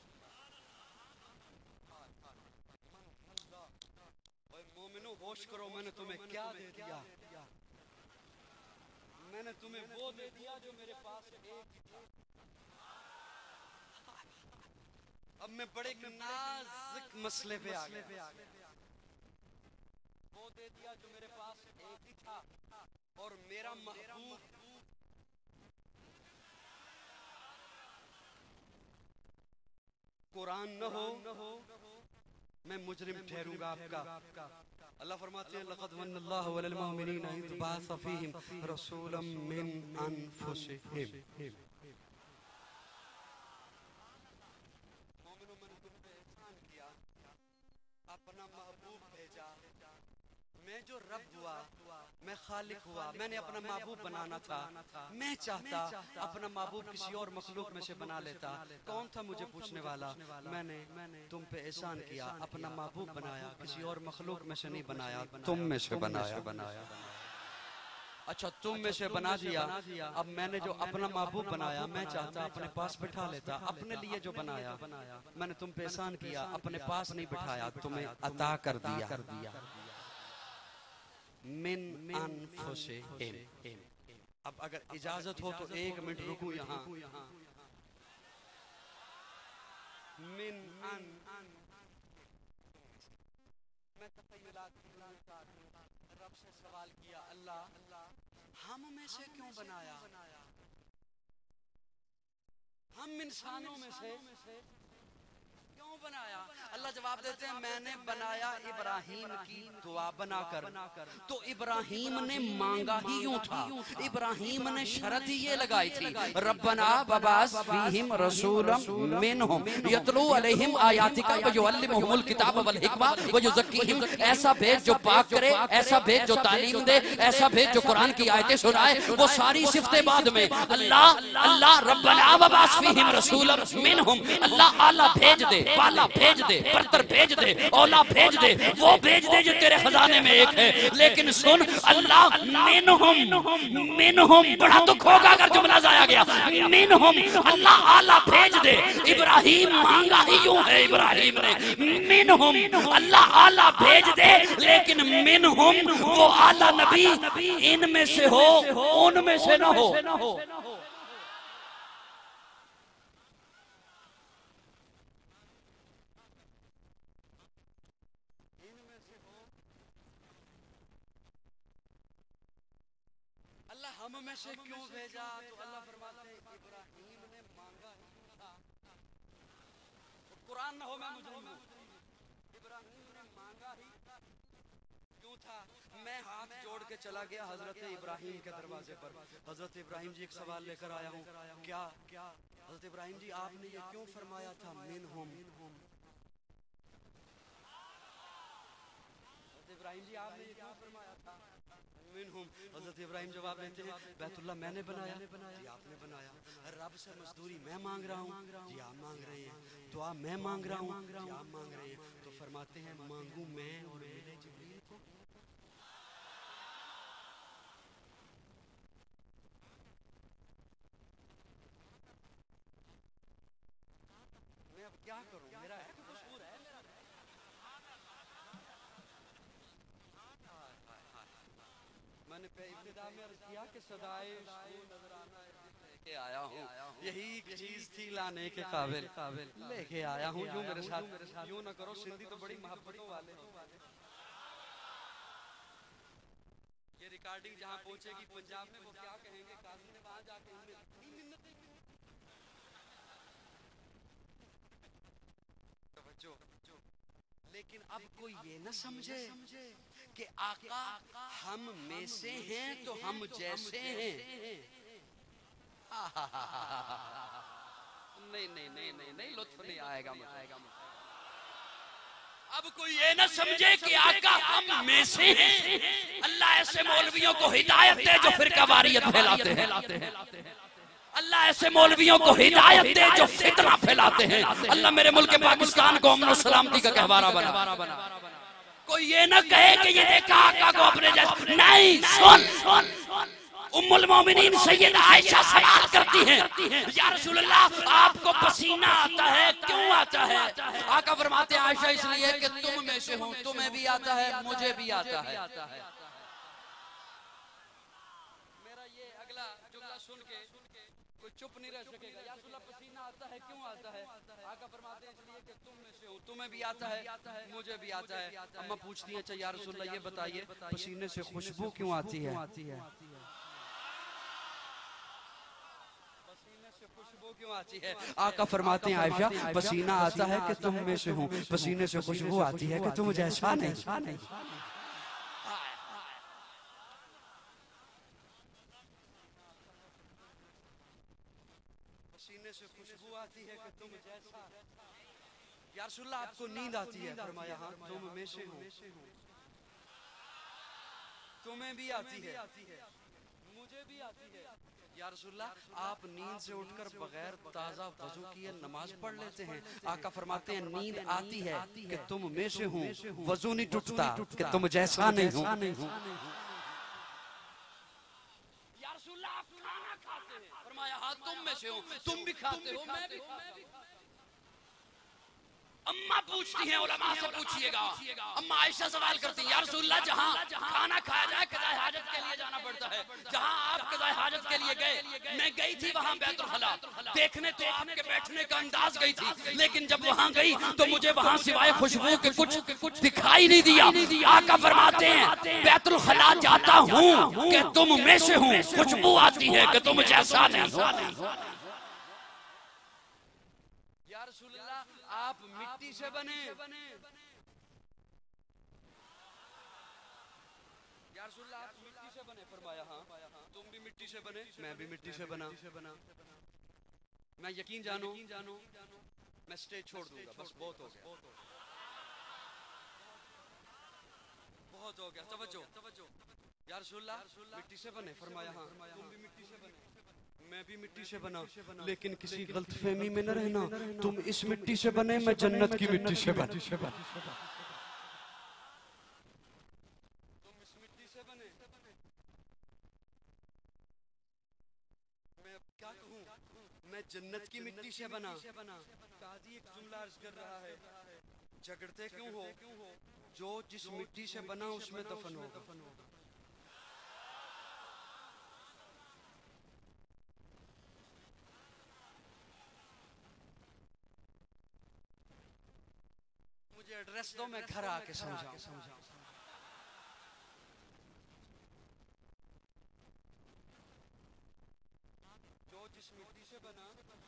मोमिनो होश करो, मैंने तुम्हें क्या दे दिया? मैंने तुम्हें वो दे दिया जो मेरे पास एक ही था। अब मैं बड़े नाजुक मसले पे आ गया। वो दे दिया जो मेरे पास एक ही था, और मेरा महबूब कुरान न हो, मैं मुजरिम ठहरूंगा आपका। अल्लाह फरमाते हैं, लक़द मन्नल्लाहु अलल मुमिनीना इज़ बअसा फ़ीहिम रसूलन मिन अनफुसिहिम। मोमिनो, मैंने तुम पे एहसान किया, अपना महबूब भेजा। मैं जो रब हुआ, मैं खालिक हुआ, मैंने अपना महबूब बनाना था। मैं चाहता अपना महबूब किसी और मखलूक में से बना लेता। कौन था मुझे पूछने वाला? मैंने तुम पे एहसान किया, अपना महबूब बनाया, किसी और मखलूक में से नहीं बनाया, तुम में से बनाया। अच्छा तुम में से बना दिया, अब मैंने जो अपना महबूब बनाया मैं चाहता अपने पास बिठा लेता, अपने लिए जो बनाया मैंने तुम पे एहसान किया, अपने पास नहीं बिठाया, तुम्हें अता कर दिया। मिन अनफुसिहिम। अब अगर इजाजत हो तो 1 मिनट रुकू यहाँ। मिन अन मैं रब से सवाल किया, अल्लाह हम में से क्यों बनाया, हम इंसानों में से क्यों बनाया? अल्लाह जवाब देते हैं मैंने बनाया इब्राहीम की दुआ बनाकर। तो इब्राहीम ने मांगा ही यूं था, इब्राहीम ने शर्त ही ये लगाई थी, रब्बना वबास फीहिम रसूलम मिनहुम यतलू अलैहिम आयातिका व युअल्लिमुहुमुल किताब वल हिकमा व युज़क्कीहिम। ऐसा भेज जो पाक करे, ऐसा भेज जो तालीम दे, ऐसा भेज जो कुरान की आयतें सुनाए। वो सारी सिफतें बाद में। अल्लाह रब्बना वबास फीहिम रसूलम मिनहुम, अल्लाह आला भेज दे, वाला भेज दे, बरतर भेज दे, औला भेज दे, वो भेज दे जो तेरे खजाने में एक है। लेकिन सुन, अल्लाह मिनहुम, बड़ा दुख होगा अगर जुमला जाया गया। मिनहुम, अल्लाह आला भेज दे। इब्राहीम मांगा ही यूं है इब्राहीम ने, मिनहुम, अल्लाह आला भेज दे, लेकिन मिनहुम वो आला नबी इनमें से हो, उनमें से ना हो। हम में से क्यों भेजा? तो अल्लाह फरमाते हैं इब्राहीम ने मांगा ही था। तो कुरान ना हो मैं मुजरिम हूं, इब्राहीम ने मांगा ही क्यों था? मैं हाथ जोड़ के चला गया हजरत इब्राहीम के दरवाजे पर। हजरत इब्राहीम जी एक सवाल लेकर आया हूँ। क्या हजरत इब्राहीम जी आपने ये क्यों फरमाया था मिनहुम? हजरत इब्राहीम जी आपने ये क्यों फरमाया था मिनहुम? हजरत इब्राहीम जवाब देते हैं बैतुल्लाह मैंने बनाया, जी आपने बनाया। रब से मजदूरी मैं मांग रहा हूँ, जी आप मांग रहे हैं। दुआ मैं मांग रहा हूँ, जी आप मांग रहे हैं। तो फरमाते हैं मांगू मैं और मिले जिब्रील को। मैं अब क्या करूँ? मेरा है तो कसूर है मेरा। मैंने इब्तिदा में अर्ज किया कि सदाए नजराना लेके आया हूँ, यही चीज थी लाने के काबिल, लेके आया हूँ। यूं मेरे साथ यूं ना करो, सिंधी तो बड़ी मोहब्बतों वाले। ये रिकॉर्डिंग जहाँ पहुंचेगी पंजाब में, वो क्या कहेंगे काजी ने वहां जाके लेकिन अब कोई ये न समझे कि आका हम में से हैं तो हम जैसे हैं। नहीं, लुत्फ नहीं आएगा। अब कोई ये न समझे कि आका हम में से हैं। अल्लाह ऐसे मौलवियों को हिदायत दे जो फिरका वारियत फैलाते हैं। अल्लाह ऐसे मौलवियों को हिदायत दे जो फितना फैलाते हैं। अल्लाह मेरे मुल्क पाकिस्तान को अमन और सलामती का कहवारा बना। कोई ये न कहे कि ये देखा आका को अपने जैसे। नहीं, सुन, उम्मुल मोमिनीन सैयदा आयशा सवाल करती हैं, या रसूल अल्लाह आपको पसीना आता है, क्यों आता है? आका फरमाते हैं आयशा इसलिए कि तुम में से हूं, तुम्हें भी आता है, मुझे भी आता है। मेरा ये अगला जुमला सुन के कोई चुप नहीं रह सकेगा। या रसूल अल्लाह पसीना आता है, क्यों आता है? आका फरमाते हैं इसलिए कि तुम में से हूं, तुम्हें भी आता है, मुझे भी आता है। अम्मा पूछती है अच्छा या रसूल अल्लाह ये बताइए पसीने से खुशबू क्यों आती है? खुशबू क्यों आती है? आका फरमाते हैं आयशा पसीना आता है कि तुम में से हूँ, पसीने से खुशबू आती है कि तुम जैसा नहीं। पसीने से खुशबू आती है कि तुम जैसा। या रसूल अल्लाह आपको नींद आती है? फरमाया हाँ, तुम में से हूँ, तुम्हें भी आती है, मुझे भी आती है। या रसूलल्लाह आप नींद से उठकर बगैर ताज़ा वजू किए नमाज पढ़ लेते हैं। आका फरमाते हैं नींद आती है कि तुम में से हूँ, वजू नहीं टूटता कि तुम जैसा नहीं हूँ। यहाँ तुम में से हूँ, तुम भी खाते हो मैं भी खाता हूँ। अम्मा पूछती हैं, उलमा से पूछिएगा, अम्मा आयशा सवाल करती हैं, या रसूलल्लाह जहाँ खाना खाया जाए क़ज़ाए हाजत के लिए जाना पड़ता है, जहाँ आप क़ज़ाए हाजत के लिए गए, मैं गई थी वहाँ बैतुल खला देखने, तो आपके बैठने का अंदाज गई थी, लेकिन जब वहाँ गई तो मुझे वहाँ सिवाय खुशबू के कुछ दिखाई नहीं दिया। आका फरमाते हैं बैतुल खला जाता हूँ कि तुम में से हूँ, खुशबू आती है कि तुम जैसा नहीं हो। या रसूलल्लाह आप मिट्टी से बने, या रसूलल्लाह आप मिट्टी से बने, फरमाया हाँ तुम भी मिट्टी से बने, मैं भी मिट्टी से बना। मैं यकीन जानो मैं स्टेज छोड़ दूंगा, बस बहुत हो गया, बहुत हो गया, तवज्जो। या रसूलल्लाह मिट्टी से बने, फरमाया हाँ तुम भी मिट्टी से बने, मैं भी मिट्टी से बना, लेकिन किसी गलतफहमी में न रहना, तुम इस मिट्टी से बने, मैं जन्नत की मिट्टी से बना। तुम इस मिट्टी से बने, मैं क्या कहूँ, मैं जन्नत की मिट्टी से बना। काजी एक जुमला अर्ज कर रहा है, झगड़ते क्यों हो, जो जिस मिट्टी से बना उसमें दफन हो। मुझे एड्रेस दो, मैं घर आके समझाऊं। जो जिस मिट्टी से बना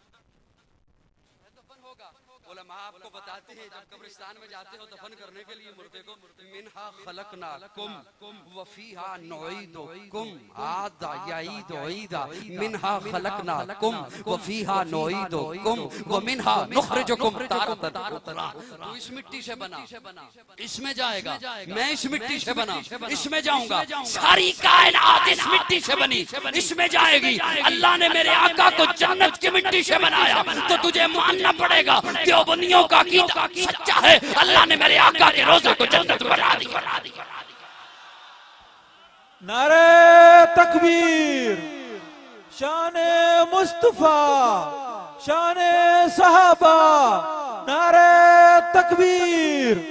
दफन होगा। उलमा आपको बताते हैं जब कब्रिस्तान में जाते हो दफन करने के लिए मुर्दे को, मिनहा खलकनाकुम व फीहा नुईदुकुम आदा यईदु ईदा, मिनहा खलकनाकुम व फीहा नुईदुकुम व मिनहा नुखरिजुकुम तारतन उखरा। तू इस मिट्टी से बना, इसमें जाएगा, मैं इस मिट्टी से बना, इसमें जाऊंगा, सारी कायनात इस मिट्टी से बनी, इसमें जाएगी। अल्लाह ने मेरे आका को जन्नत की मिट्टी से बनाया, तो तुझे मानना पड़ेगा देवबंदियों का अकीदा सच्चा है। अल्लाह ने मेरे आका के रोज़े को जन्नत बना दिया। नारे तकबीर, शाने मुस्तफा, शाने सहाबा, नारे तकबीर।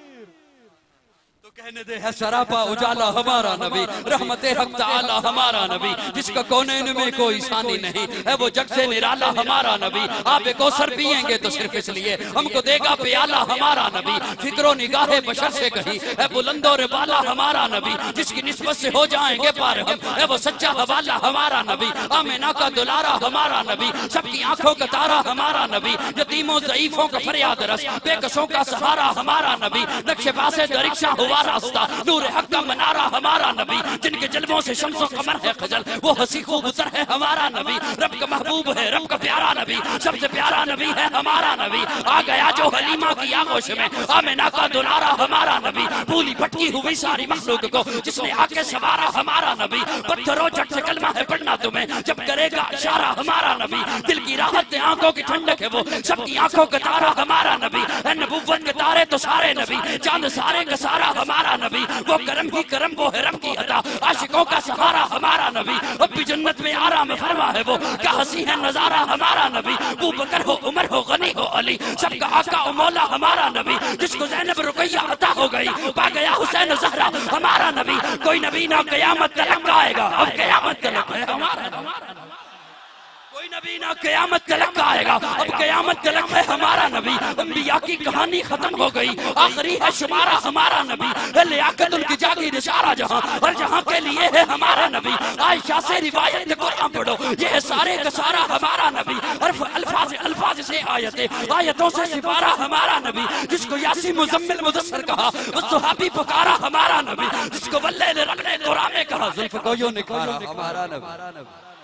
कहने दे है सरापा उजाला हमारा नबी, रहमते हक ताला हमारा नबी, जिसका कोनेन में कोई सानी नहीं है, वो जग से निराला हमारा नबी। आप कौसर पिएंगे तो सिर्फ इसलिए हमको देगा प्याला हमारा नबी। फिक्रो निगाहे बशर से कहीं है बुलंदो बाला हमारा नबी, जिसकी निस्बत से हो जाएंगे पार हम, है वो सच्चा हवाला हमारा नबी। आमिना का दुलारा हमारा नबी, सबकी आंखों का तारा हमारा नबी, यतीमों ज़ईफों का फरियाद रस, बेकसों का सहारा हमारा नबी। नक्शे पासे दरिक्षा हुआ रास्ता, नूर हक का मनारा हमारा नबी, जिनके जलवों से शम्सो कमर है खजल, वो हंसी खूबसूरत है हमारा नबी। रब का महबूब है, रब का प्यारा नबी, सबसे प्यारा नबी है हमारा नबी। आ गया जो हलीमा की आगोश में, आमिना का दुलारा हमारा नबी। भूली भटकी हुई सारी मखलूक को जिसने आके सवारा हमारा नबी। पत्थरों झट से कलमा है पढ़ना तुम्हें, जब करेगा इशारा हमारा नबी। दिल की राहत है, आंखों की ठंडक है, वो सबकी आंखों का तारा हमारा नबी। नबुव्वत के तारे तो सारे नबी, चांद सारे का सारा हमारा नबी। वो करम ही करम, वो है रब की अता, आशिकों का सहारा हमारा नबी। अब भी जन्नत में आराम फरमा है, वो क्या हंसी है नजारा हमारा नबी। अबू बकर हो, उमर हो, गनी हो, अली, सबका आका और मौला हमारा नबी। जिसको ज़ैनब रुकैया अता हो गई, पा गया हुसैन ज़हरा हमारा नबी। कोई नबी ना क़यामत तलक आएगा, अब क़यामत तलक है हमारा। कोई नबी ना क़यामत तलक आएगा, अब क़यामत तलक है हमारा नबी। अंबिया की कहानी खत्म हो गई, आखिरी है शुमारा हमारा नबी। लियाकत उनकी जागीर इशारा जहां, हर जहां के लिए है हमारा नबी। आयशा से रिवायत कुरान पढ़ो, ये है सारे का सारा हमारा नबी। अल्फाज से आयतों से सिपारा हमारा नबी। जिसको यासीन मुज़म्मिल मुदस्सर कहा, उस सहाबी पुकारा हमारा नबी। जिसको वल्लैल रब ने कुरान में कहा, जुल्फ को यूं निखारा हमारा नबी।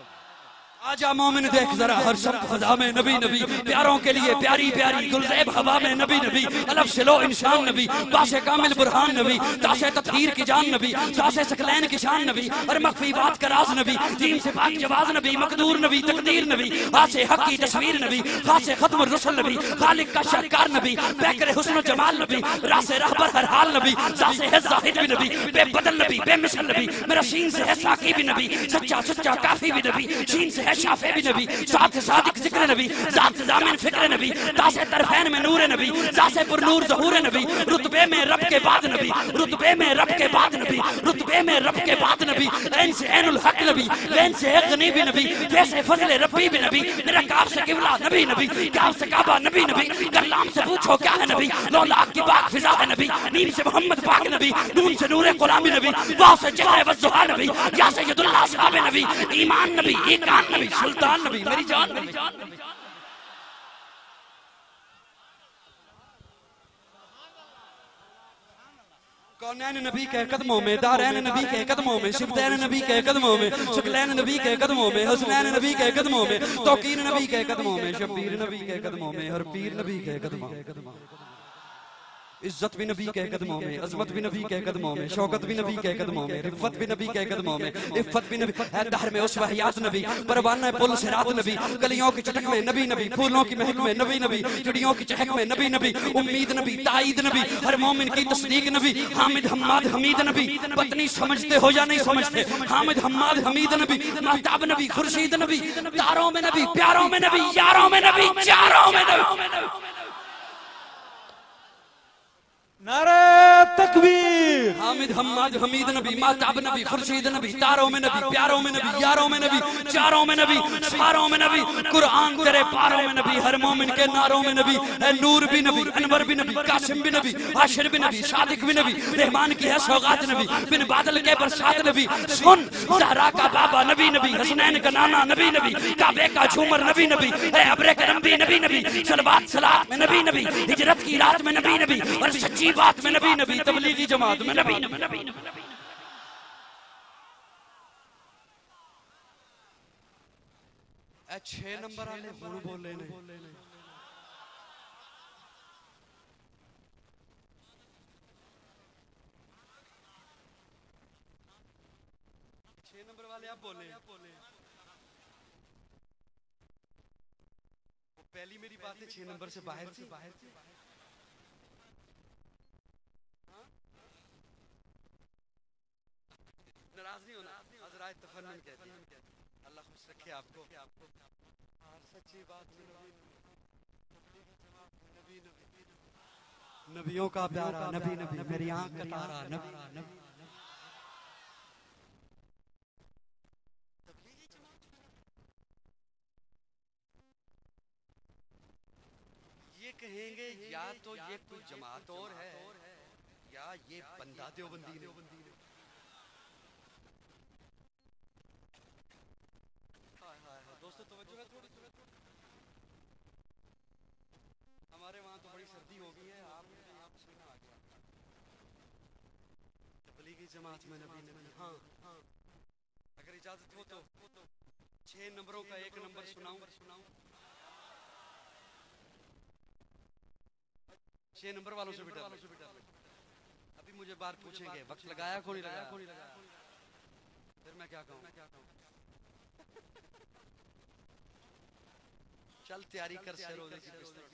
आजा मोमिन देख जरा हर शब्द फ़ज़ा में नबी नबी, प्यारों के लिए प्यारी प्यारी गुलज़ैब हवा में नबी नबी। अलफ से लो इंसान नबी, बासे कामिल बुरहान नबी, तासे तत्हीर की जान नबी, सासे सकलैन की शान नबी, और मख्फी बात का राज नबी। जीम से पाक जवाज नबी, मकदूर नबी, तकदीर नबी, हासे हक की तस्वीर नबी, खासे खत्म रसूल नबी, खालिक का शाहकार नबी, बैकरे हुस्न जमाल नबी, रासे रहबर हर हाल नबी, सासे है ज़ाहिद भी नबी, बेबदल नबी, बेमिसल नबी। मेरा शीन से है साकी भी नबी, सच्चा सच्चा काफी भी नबी, शीन से है है शाफे भी नबी, साथ सादिक जिक्र नबी, जात जामिन फिक्र नबी, तासे तरफैन में नूर नबी, जासे पर नूर ज़हूर नबी, रुतबे में रब के बाद नबी, रुतबे में रब के बाद नबी, रुतबे में रब के बाद नबी, ऐन से ऐनुल हक नबी, वैन से है गनी भी नबी, वैसे फजले रब्बी भी नबी, मेरा काब से किबला नबी नबी, काब से काबा नबी नबी, कल्लाम से पूछो क्या है नबी, लौलाक की बात फिजा है नबी, नीम से मोहम्मद पाक नबी, नून से नूरे गुलामी नबी, वाह से जहर वज़ुहा नबी, या सय्यदुल्लाह साहब नबी, ईमान नबी, ईकान नबी, सुल्तान नबी, मेरी जान नबी। कौनैन नबी के कदमों में, दारैन नबी के कदमों में, शिबदैन नबी के कदमों में, शुक्लैन नबी के कदमों में, हसनैन नबी के कदमों में, तौकीर नबी के कदमों में, शब्बीर नबी के कदमों में, हर पीर नबी के कदमों में, इज्जत भी नबी के कदमों में, अजमत भी नबी के कदमों में, शौकत भी नबी के कदमों में, रिफ़त भी नबी के कदमों में, इफ़्फ़त भी नबी है दहर में उस वहियात नबी, परवाना पुल सिरात नबी, कलियों की चटक में नबी नबी, फूलों की महक में नबी नबी, चिड़ियों की चहक में नबी नबी, उम्मीद नबी, ताईद नबी, हर मोमिन की तस्दीक नबी, हामिद हम्माद हमीद नबी, पत्नी समझते हो या नहीं समझते, हामिद हम्माद हमीद नबी, महताब नबी, खुर्शीद नबी, तारों में नबी, प्यारों में नबी, यारों में नबी, चारों में नबी। नारे तकबीर। हामिद हम्माद हमीद नबी, महताब नबी, खुर्शीद नबी, तारों में नबी, प्यारों में नबी, यारों में नबी, चारों में नबी, सारों में नबी, कुरान तेरे पारों में नबी, हर मोमिन के नारों में नबी, है नूर भी नबी, अनवर भी नबी, कासिम भी नबी, हाशिर भी नबी, सादिक भी नबी, रहमान की है सौगात नबी, बिन बादल के बरसात नबी, सुन ज़हरा का बाबा नबी नबी, हसनैन का नाना नबी नबी, काबे का झूमर नबी नबी, है अब्रे का नबी नबी नबी, सलवात सलात में नबी नबी, हिजरत की रात में नबी नबी, और सच्ची बात में नबी नबी, तबलीगी जमात में नबी नबी। ए 6 नंबर वाले हुण बोले ने, 6 नंबर वाले आप बोले। पहली मेरी बात है 6 नंबर से बाहर थी, नाराज नहीं होना, हज़रात तफन्नुन कहते हैं, अल्लाह खुश रखे आपको। और सच्ची बात नबियों का प्यारा नबी नबी, मेरी आंख का तारा नबी। ये कहेंगे या तो ये कोई जमात और है या ये बंदा देवबंदी ने। दोस्तों तवज्जो है थोड़ी, हमारे वहां तो बड़ी सर्दी हो गई है, आप यहाँ पसीना आ गया। तबलीगी जमात में नबी नबी, हाँ अगर इजाजत हो तो 6 नंबरों का एक नंबर सुनाऊं। 6 नंबर वालों से भी डर। अभी मुझे बात पूछेंगे वक्त लगाया कौन नहीं लगाया, फिर मैं क्या कहूँ। चल तैयारी कर से रोजे की बिस्तर।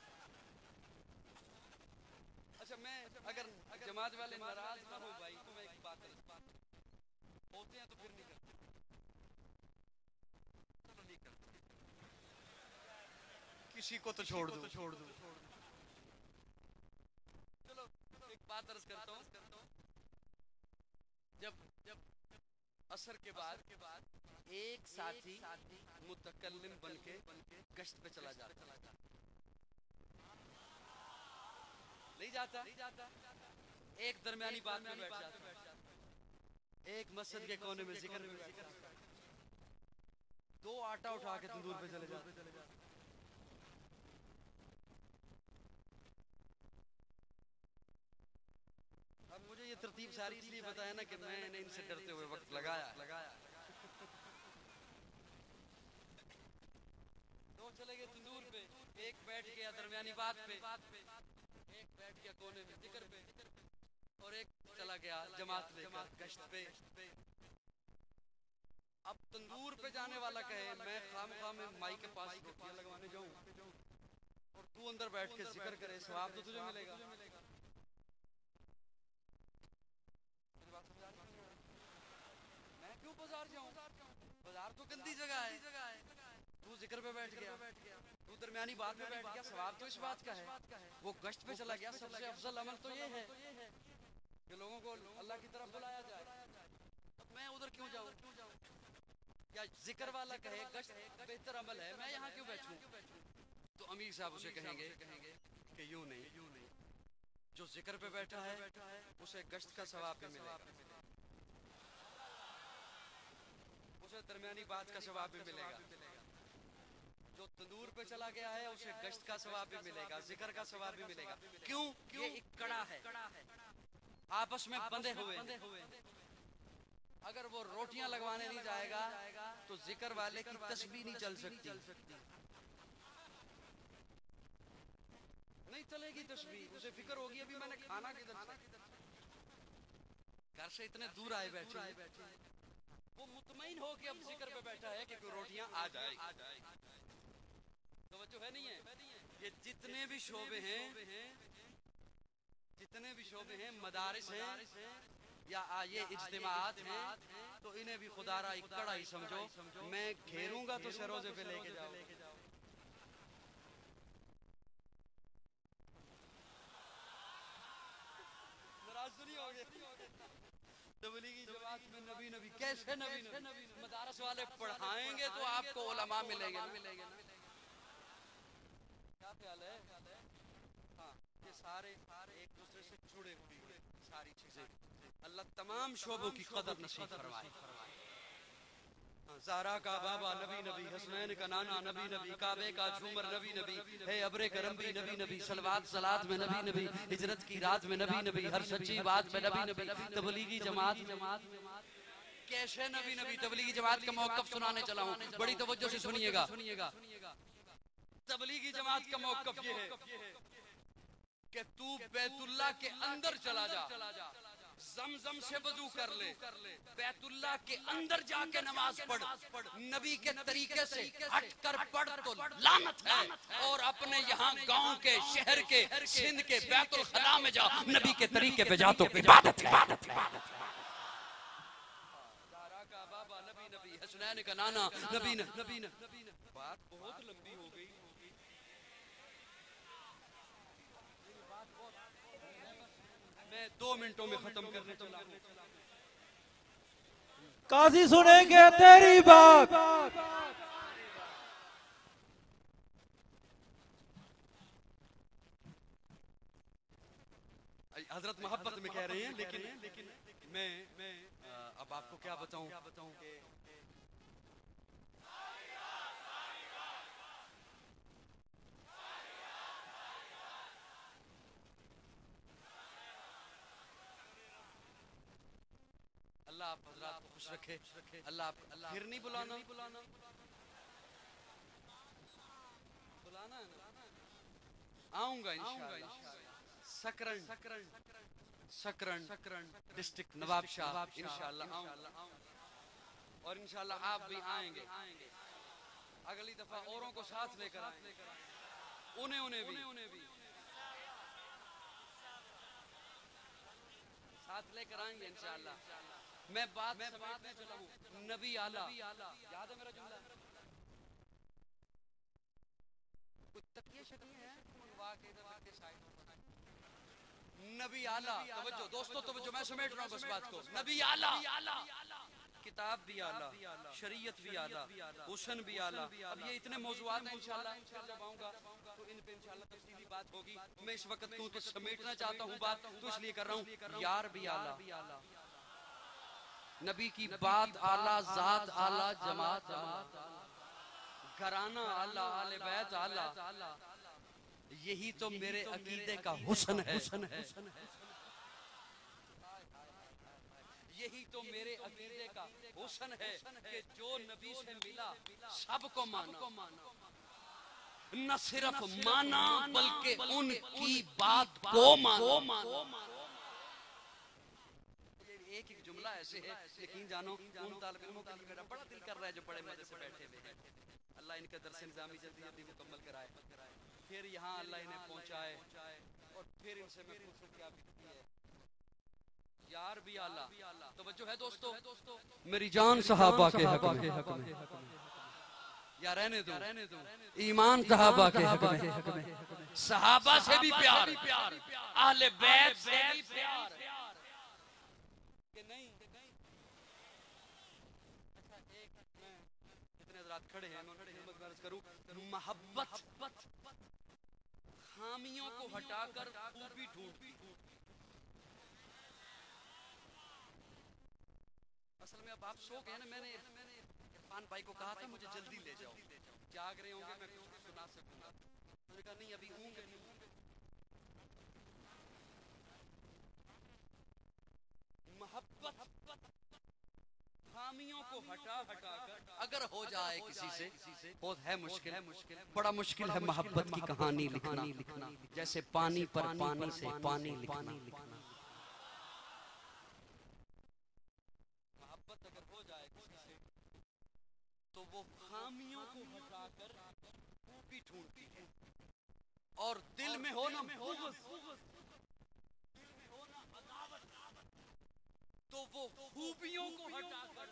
अच्छा मैं अगर जमात वाले नाराज ना हो भाई तो मैं एक बात होते हैं तो फिर नहीं करते, चलो नहीं करते, किसी को तो छोड़ दो। चलो एक बात अर्ज करता हूँ, जब असर के बाद एक साथी मुतकल्लिम बनके गश्त पे चला जाता, नहीं जाता, एक दरमियानी बात में बैठ जाता, एक मस्जिद के कोने में जिक्र में बैठ जाता, 2 आटा उठा के तंदूर पे चले जाते। अब मुझे ये तरतीब सारी इसलिए बताया ना कि मैंने इनसे डरते हुए वक्त लगाया। दो चले गए तंदूर पे, एक बैठ गया दरमियानी बात पे, एक बैठ गया कोने में जिक्र पे, और एक चला गया जमात लेकर गश्त पे। अब तंदूर पे जाने वाला कहे मैं खामखा में माई के पास रोटियां लगवाने जाऊं और तू अंदर बैठ के जिक्र करे, सवाब तो तुझे मिलेगा। मैं क्यों बाजार जाऊं? बाजार तो गंदी जगह है, तू जिक्र पे बैठ गया, तू दरमियानी बात में बैठ गया। सवाब तो इस बात का है, वो गश्त पे चला गया। सबसे अफजल अमल तो ये है कि लोगों को अल्लाह की तरफ बुलाया जाए। अब मैं उधर क्यों जाऊं? या जिक्र वाला कहे गश्त बेहतर अमल है, मैं यहाँ क्यों बैठूं? तो अमीर साहब उसे कहेंगे कि यूं नहीं, जो जिक्र पे बैठा है उसे गश्त का सवाब भी मिलेगा, उसे दरमियानी बात का सवाब भी मिलेगा। जो तंदूर पे चला गया है उसे गश्त का सवाब भी मिलेगा, जिक्र का सवाब भी मिलेगा। क्यों? ये एक कड़ा है, आपस में बंधे हुए। अगर वो रोटियां लगवाने नहीं जाएगा तो जिक्र वाले की तस्बीह नहीं चल सकती, नहीं चलेगी तस्बीह। उसे फिक्र होगी अभी मैंने खाना किधर से, घर से इतने दूर आए बैठे, वो मुतमईन हो कि अब जिक्र पे बैठा है कि रोटियां आ जाएगी। तवज्जो है नहीं है? ये जितने भी शोबे हैं, मदारिस हैं या ये इज्तिमात हैं, तो इन्हें भी खुदारा एक कड़ा ही समझो। मैं घेरूंगा तो सरोजे पे लेके जाओ। नाराज तो नहीं होगे? तबलीगी जमात में नबी कैसे नबी मदारस वाले पढ़ाएंगे तो आपको उलमा मिलेंगे ना। क्या ख्याल है? हाँ, ये सारे एक दूसरे से जुड़े हुए सारी चीजें। अल्लाह तमाम शोबों की कदर नसीब फरमाए। ज़हरा का बाबा नबी, हसनैन का नाना नबी, काबे का झूमर नबी, है अब्रे करम भी नबी, सलवात सलात में नबी, हिजरत की रात में नबी, हर सच्ची बात में नबी। तबलीगी जमात कैसे नबी? तबलीगी जमात का मौक़िफ़ सुनाने चला हूँ, बड़ी तवज्जो से सुनिएगा। तबलीगी जमात का मौक़िफ़ ये है कि तू बैतुल्लाह के अंदर चला जा, ज़मज़म से वज़ू कर ले, बैतुल्लाह के अंदर जाके नमाज पढ़, नबी के तरीके से हट कर पढ़ तो लानत है। और अपने यहाँ गांव के, शहर के, सिंध के बैतुल खला में जा, नबी के तरीके पे जा तो इबादत है। ज़हरा का बाबा नबी, हसनैन का नाना नबी। बात बहुत लंबी हो गई, मैं 2 मिनटों में खत्म करने चला हूं। काजी सुनेंगे तेरी बात। हजरत मोहब्बत में कह रहे हैं, लेकिन मैं अब आपको क्या बताऊं कि अल्लाह आप हजरात को खुश रखे। अल्लाह फिर नहीं बुलाना है ना, आऊंगा इंशाअल्लाह। सकरन डिस्ट्रिक्ट नवाबशाह इंशाअल्लाह आऊंगा, और इंशाअल्लाह आप भी आएंगे। अगली दफा औरों को साथ लेकर आएंगे, उन्हें भी साथ लेकर आएंगे इंशाअल्लाह। मैं बात समेटने चला हूं। नबी आला, याद है मेरा जुमला? कुछ तकिए शकिए हैं नबी आला। तवज्जो दोस्तों, तवज्जो, मैं समेट रहा हूं बस बात को। नबी आला, किताब भी आला, शरीयत भी आला, हुस्न भी आला। अब ये इतने मौजूआत हैं, इंशाअल्लाह जब आऊंगा तो इन पे इंशाअल्लाह तफसीली बात होगी। मैं इस वक्त क्योंकि समेटना चाहता हूं बात, तो इसलिए कर रहा हूं। यार भी आला, नबी की बात आला, जात आला, जमात आला, घराना आला, आले बैत आला। यही तो मेरे अकीदे का हुस्न है। यही तो मेरे अकीदे का हुस्न है कि जो नबी से मिला सबको माना, न सिर्फ माना बल्कि उनकी बात को माना। एक जुमला ऐसे है, यकीन जानो उन तालिब इल्मों के लिए मेरा बड़ा दिल कर रहा है जो बड़े मजे से बैठे हुए हैं। अल्लाह इनका दर्स निज़ामी जल्दी जल्दी मुकम्मल कराए, फिर यहाँ अल्लाह इन्हें पहुँचाए, और फिर इनसे मैं पूछूं क्या बीतती है। यार भी आला। तवज्जो है दोस्तों, मेरी जान सहाबा के हक में, या रहने दो, ईमान सहाबा के हक में, सहाबा से भी प्यार, अहले बैत से भी प्यार कि नहीं। अच्छा एक मैं कितने हज़रात खड़े हैं, मैं खिदमत में अर्ज़ करूं, मोहब्बत खामियों को हटाकर खूबी ढूंढती। असल में अब आप सो गए ना, मैंने इरफान भाई को कहा था मुझे जल्दी ले जाओ, जाग रहे होंगे मैं कुछ सुना सकूंगा। मैंने कहा नहीं अभी ऊँग मोहब्बत खामियों को हटा कर अगर हो जाए किसी से, हो है मुश्किल, बड़ा मुश्किल है मोहब्बत की कहानी लिखना, जैसे पानी पर पानी से पानी लिखना। मोहब्बत अगर हो जाए किसी से तो वो खामियों को हटाकर खूबी ढूंढती है, और दिल में हो ना तो वो खूबियों को हटाकर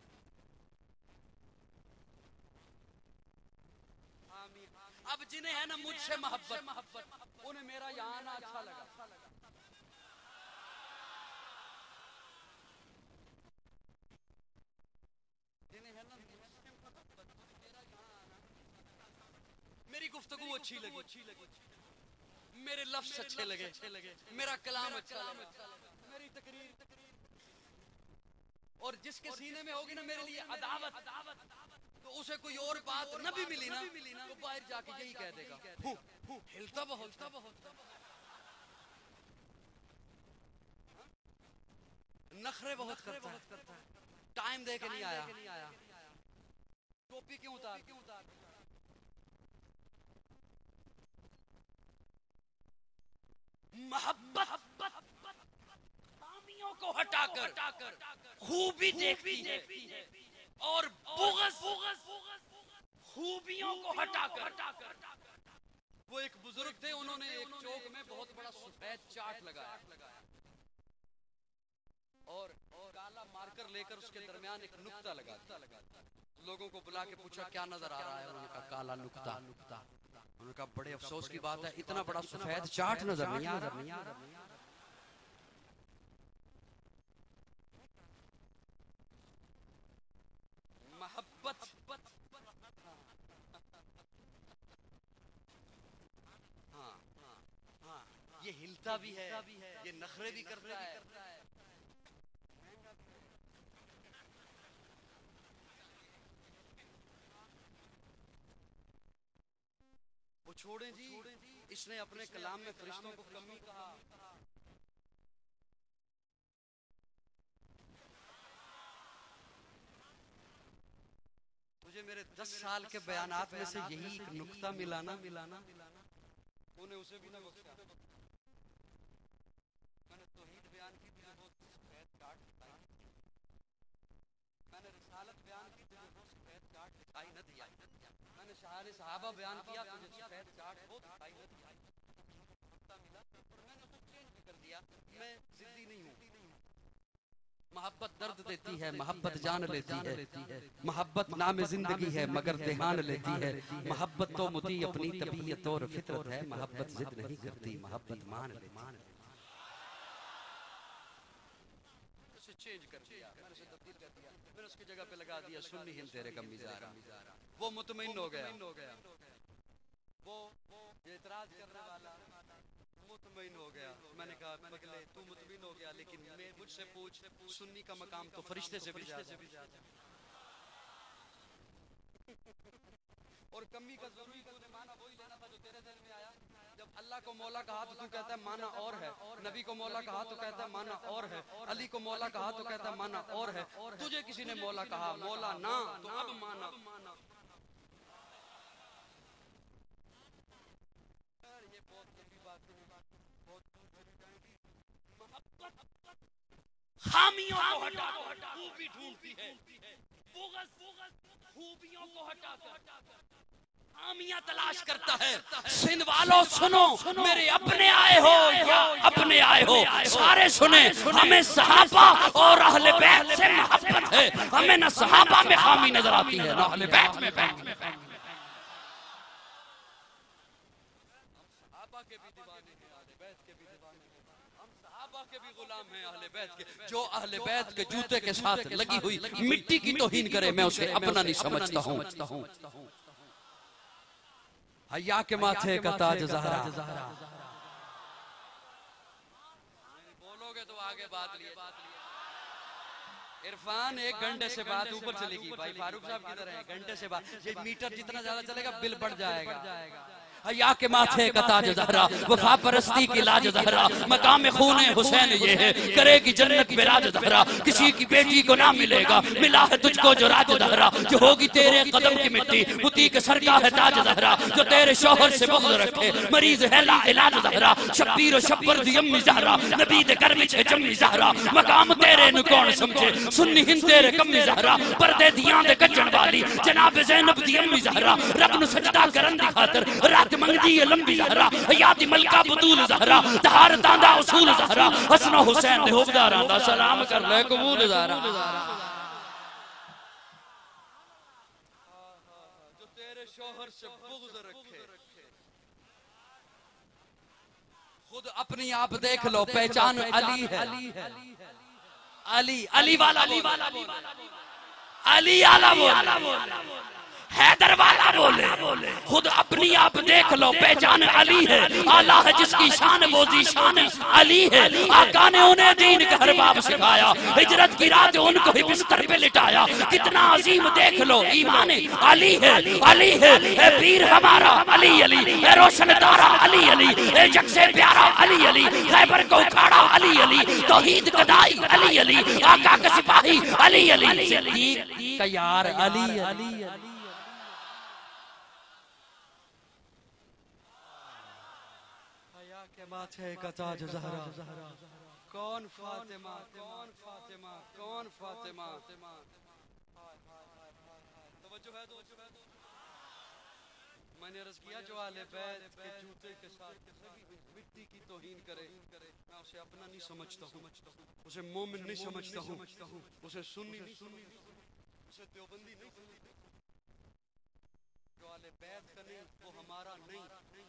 अब जिन्हें है ना मुझसे मोहब्बत, उन्हें मेरा यहाँ आना अच्छा लगा। जिन्हें है ना मुझसे मोहब्बत, मेरा यहाँ आना, मेरी गुफ्तगू अच्छी लगी, मेरे लफ्ज़ अच्छे लगे, मेरा कलाम अच्छा लगा, मेरी तकरीर, और जिसके सीने में होगी ना मेरे लिए अदावत, तो उसे कोई और बात न भी मिली ना तो बाहर जाके यही कह देगा हिलता बहुत, नखरे बहुत करता है, टाइम दे के नहीं आया, टोपी क्यों उतार, मोहब्बत खामियों को हटाकर खूबी देखती है, और बुग़्ज़ खूबियों को हटाकर। वो एक बुजुर्ग थे, उन्होंने एक चौक में बहुत बड़ा सफेद चार्ट लगाया और काला मार्कर लेकर उसके दरमियान एक नुक्ता लगा। लोगों को बुला के पूछा क्या नजर आ रहा है, उन्होंने कहा काला नुक्ता। उन्होंने कहा बड़े अफसोस की बात है, इतना बड़ा सफेद चार्ट नजर नहीं आ रहा। मोहब्बत हाँ, ये हिलता भी है, ये नखरे भी करता है। वो छोड़े जी, इसने अपने कलाम में फरिश्तों को कमी कहा। मुझे मेरे 10 साल के बयानात में से यही एक नुक्ता मिलाना, उन्हें उसे भी ना बख्शा। मैंने तौहीद बयान की, तुझे वो सफेद चार्ट दिखाई, मैंने रिसालत बयान की, तुझे वो सफेद चार्ट दिखाई न दिया, मैंने शहारे सहाबा बयान किया, तुझे सफेद चार्ट वो दिखाई न दिया। नुक्ता मिला और मैंने उसे चेंज भी कर दिया। मैं जिद्दी नहीं हूँ। मोहब्बत दर्द देती है, मोहब्बत जान लेती है, मोहब्बत नाम जिंदगी है मगर ध्यान लेती है। मोहब्बत तो मुती अपनी तबीयत और फितरत है, मोहब्बत जिद नहीं करती, मोहब्बत मान लेती। उसे चेंज कर दिया, मैंने उसे तब्दील कर दिया, मैंने उसकी जगह पे लगा दिया सुन्नी हिंद तेरे गम मिज़ारा। वो मुतमईन हो गया, वो एतराज करने वाला मुतमईन हो गया। मैंने कहा पगले तू मुतमईन हो गया, लेकिन मैं मुझसे पूछ, सुन्नी का मकाम तो फरिश्ते से भी ज्यादा। और कमी का जरूरी तूने माना वही लेना था जो तेरे दिल में आया। जब अल्लाह को मौला कहा तो तू कहता है माना और है, नबी को मौला कहा तो कहता है माना और है, अली को मौला कहा तो कहता है माना और है। तुझे किसी ने मौला कहा मौला ना, तो अब माना। ये बहुत लंबी बात है, बहुत दूर चली जाएगी। मोहब्बत खामियों को हटाकर खूबी ढूंढती है, बुग़्ज़ खूबियों को हटाकर खामियों कमियां तलाश करता है। सिंध वालों सुनो, मेरे अपने आए हो या अपने आए हो, सारे सुने। हमें सहाबा और अहले बैत से मोहब्बत है। हमें ना सहाबा में खामी नजर आती है ना अहले बैत में खामी। जो अहले बैत के जूते के साथ लगी हुई मिट्टी की तौहीन करे, मैं उसे अपना नहीं समझता हूँ। हया के माथे का ताज ज़हरा, बोलोगे तो आगे बात लिए। इरफान 1 घंटे से बात ऊपर चलेगी, भाई फारूक साहब की तरह है, घंटे से बात। ये मीटर जितना ज्यादा चलेगा बिल बढ़ जाएगा। हया के माथे का ताज ज़हरा, वफा परस्ती की लाज ज़हरा, मकाम खूने हुसैन ये है, करेगी जन्नत में राज ज़हरा। किसी की बेटी को ना मिलेगा, मिला है तुझको जो राज ज़हरा। जो होगी तेरे कदम की मिट्टी, मुती के सर का है ताज ज़हरा। जो तेरे शौहर से बुग़्ज़ रखे, मरीज है ला इलाज ज़हरा। शब्बीर शब्बर दी अम्मी ज़हरा, नबी दे घर विच है जम्मी ज़हरा। मकाम तेरे नु कौन समझे, सुन्नी हिंद तेरे कम्मी ज़हरा। पर्दे दियां दे गजन वाली जनाब ज़ैनब दी अम्मी ज़हरा। रब नु सजदा करन दी खातर रात मंगदी है लंबी ज़हरा। हयाती मलका बतूल ज़हरा, तहार तांदा उसूल ज़हरा। हसन हुसैन दे हुबदारां दा सलाम कर ले कबूल ज़हरा। जो तेरे शौहर से बुग़्ज़ रखे, खुद अपनी आप देख लो, पहचान अली है। अली वाला अली आला बोले, हैदर वाला बोले। खुद अपनी आप देख लो, पहचान अली है। आला है जिसकी शान वो ज़ीशान अली है। आका ने उन्हें दीन का हर बाब सिखाया, हिजरत की रात उनको ही बिस्तर पे लिटाया। कितना अजीम देख लो, ईमान अली है। अली है पीर हमारा अली अली, है रोशन तारा अली अली, है जग से प्यारा अली अली, खैबर को उखाड़ा अली अली, तौहीद कदाई अली अली, आका का सिपाही अली अली, सिद्दीक का यार अली अली। माथे का ताज ज़हरा, कौन फातिमा, कौन फातिमा, कौन फातिमा। तवज्जो है, मैंने अर्ज़ किया जो आले बैत के जूते के साथ मिट्टी की तौहीन करे, मैं उसे अपना नहीं समझता हूँ, उसे मोमिन नहीं समझता हूँ, उसे सुन्नी नहीं समझता, उसे देवबंदी नहीं समझता। जो आले बैत का नहीं वो हमारा नहीं।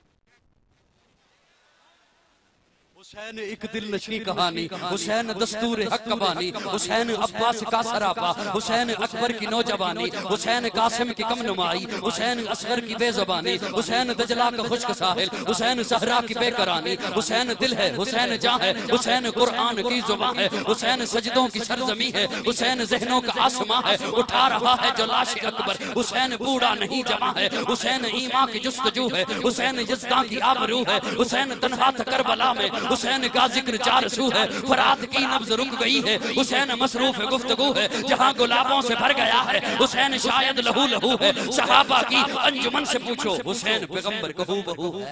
हुसैन एक दिल नशी कहानी, हुसैन दस्तूर हक बानी, हुसैन अब्बास का सरापा, हुसैन अकबर की नौजवानी, हुसैन कासिम की कम नुमाई, हुसैन असगर की बेज़बानी, हुसैन दजला का खुश्क साहिल, हुसैन सहरा की बेकरानी। हुसैन दिल है, हुसैन जान है, हुसैन कुरान की जुबान है, हुसैन सजदों की सरजमी है, हुसैन ज़हनों का आसमां है। उठा रहा है जो लाश अकबर, हुसैन बूढ़ा नहीं जमा है। हुसैन ईमा की जुस्तजू है, हुसैन यज़दा की आबरू है। हुसैन तन्हा था करबला में, हुसैन का जिक्र चार सू है। फरात की नब्ज रुक गई है, हुसैन मसरूफ गुफ्तगू है। जहां गुलाबों से भर गया है, हुसैन शायद लहू लहू है। सहाबा की अंजुमन से पूछो, हुसैन पैगंबर को हूबहू है।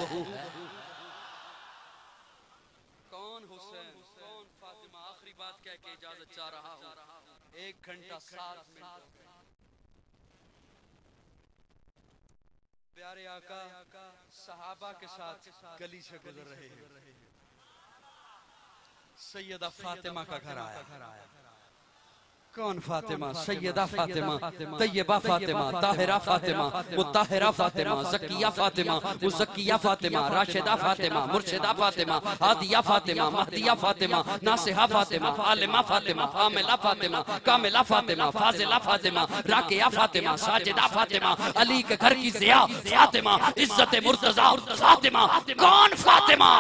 कौन हुसैन, कौन फातिमा। आखिरी बात कह के इजाजत चाह रहा हूं। 1 घंटा 7 मिनट प्यारे आका सहाबा के साथ गली से गुजर रहे हैं। सैयदा फातिमा का घर आया। कौन फातिमा? सैयदा फातिमा, तैयबा फातिमा, ताहिरा फातिमा, मुत्ताहिरा फातिमा, ज़किया फातिमा, मुज़क्किया फातिमा, राशिदा फातिमा, मुर्शिदा फातिमा, हादिया फातिमा, महदिया फातिमा, नासिहा फातिमा, आलिमा फातिमा, आमिला फातिमा, कामिला फातिमा, फाजिला फातिमा, राकिया फातिमा, साजिदा फातिमा, अली के घर की ज़िया फातिमा, इज्जत मुर्तज़ा फातिमा। कौन फातिमा?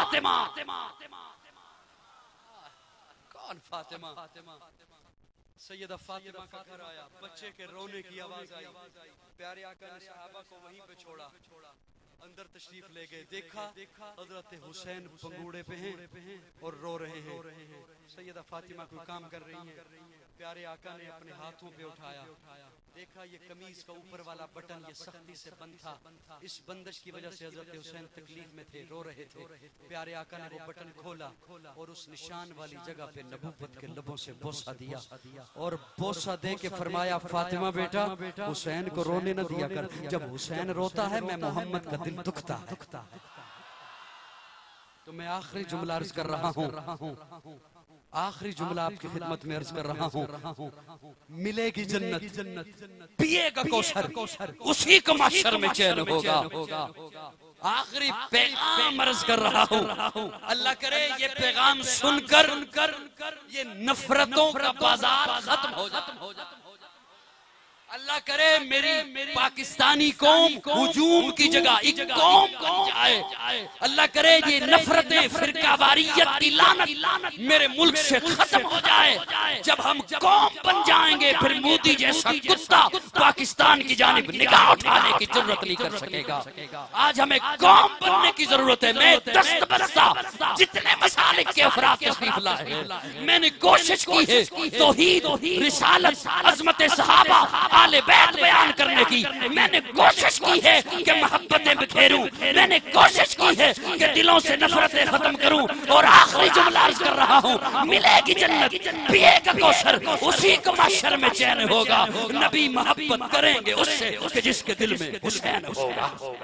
कौन फातिमा? सैयदा फातिमा का घर आया, बच्चे के रोने की आवाज आई। प्यारे आका ने सहाबा को वहीं पे छोड़ा, अंदर तशरीफ ले गए। देखा हजरत हुसैन पंगूड़े पे हैं और रो रहे हैं। सैयदा फातिमा कोई काम कर रही है। प्यारे आका ने अपने हाथों पे उठाया, देखा ये कमीज का ऊपर वाला बटन ये सख्ती से बंद था। इस बंदिश की वजह से हजरत हुसैन तकलीफ में थे, रो रहे थे। प्यारे आका ने वो बटन खोला और उस निशान वाली जगह पे नबूवत के लबों से बोसा दिया और बोसा दे के फरमाया, फातिमा बेटा हुसैन को रोने न दिया कर, जब हुसैन रोता है मैं मोहम्मद का दिल दुखता है। तो मैं आखिरी जुमला अर्ज कर रहा हूँ, आखिरी जुमला आपकी खिदमत में अर्ज कर रहा हूँ। मिलेगी जन्नत, पिएगा कौसर, उसी को महशर में चैन होगा। आखिरी पैगाम अर्ज कर रहा हूँ, अल्लाह करे ये पैगाम सुनकर ये नफरतों का बाजार खत्म हो जाए। अल्लाह करे मेरी पाकिस्तानी कौम हुजूम की जगह एक कौम बन जाए। अल्लाह करे ये नफरतें, फिरकावारियत की लानत मेरे मुल्क से खत्म हो जाए। जब हम कौम बन जाएंगे फिर मोदी जैसा कुत्ता पाकिस्तान की जानिब निगाह उठाने की जरूरत नहीं कर सकेगा। आज हमें कौम बनने की जरूरत है। मैं दस्तबस्ता जितने मसालिक के अफराद तशरीफ लाए मैंने कोशिश की है तौहीद, रिसालत, अज़मत सहाबा, आले बैत बयान करने की। मैंने कोशिश की है कि मोहब्बतें बिखेरूं, मैंने कोशिश की है कि दिलों से नफरतें खत्म करूं। और आखिरी जुमला अर्ज कर रहा हूं, मिलेगी जन्नत, पिएगा कौसर, उसी को महशर में चैन होगा। नबी मोहब्बत करेंगे उससे कि जिसके दिल में हुसैन होगा।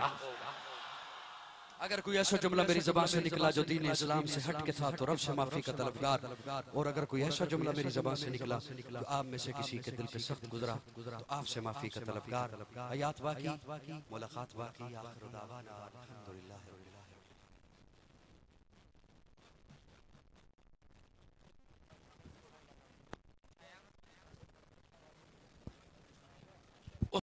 अगर कोई ऐसा जुमला मेरी ज़बान से निकला जो दीन इस्लाम से हट के था तो रब से माफ़ी का तलबगार, और अगर कोई ऐसा जुमला मेरी ज़बान से निकला जो आप में से किसी के दिल पे सख्त गुजरा तो आपसे माफ़ी का तलबगार। हयात बाकी, मुलाकात बाकी। आखिर दावाना अल्हम्दुलिल्लाह।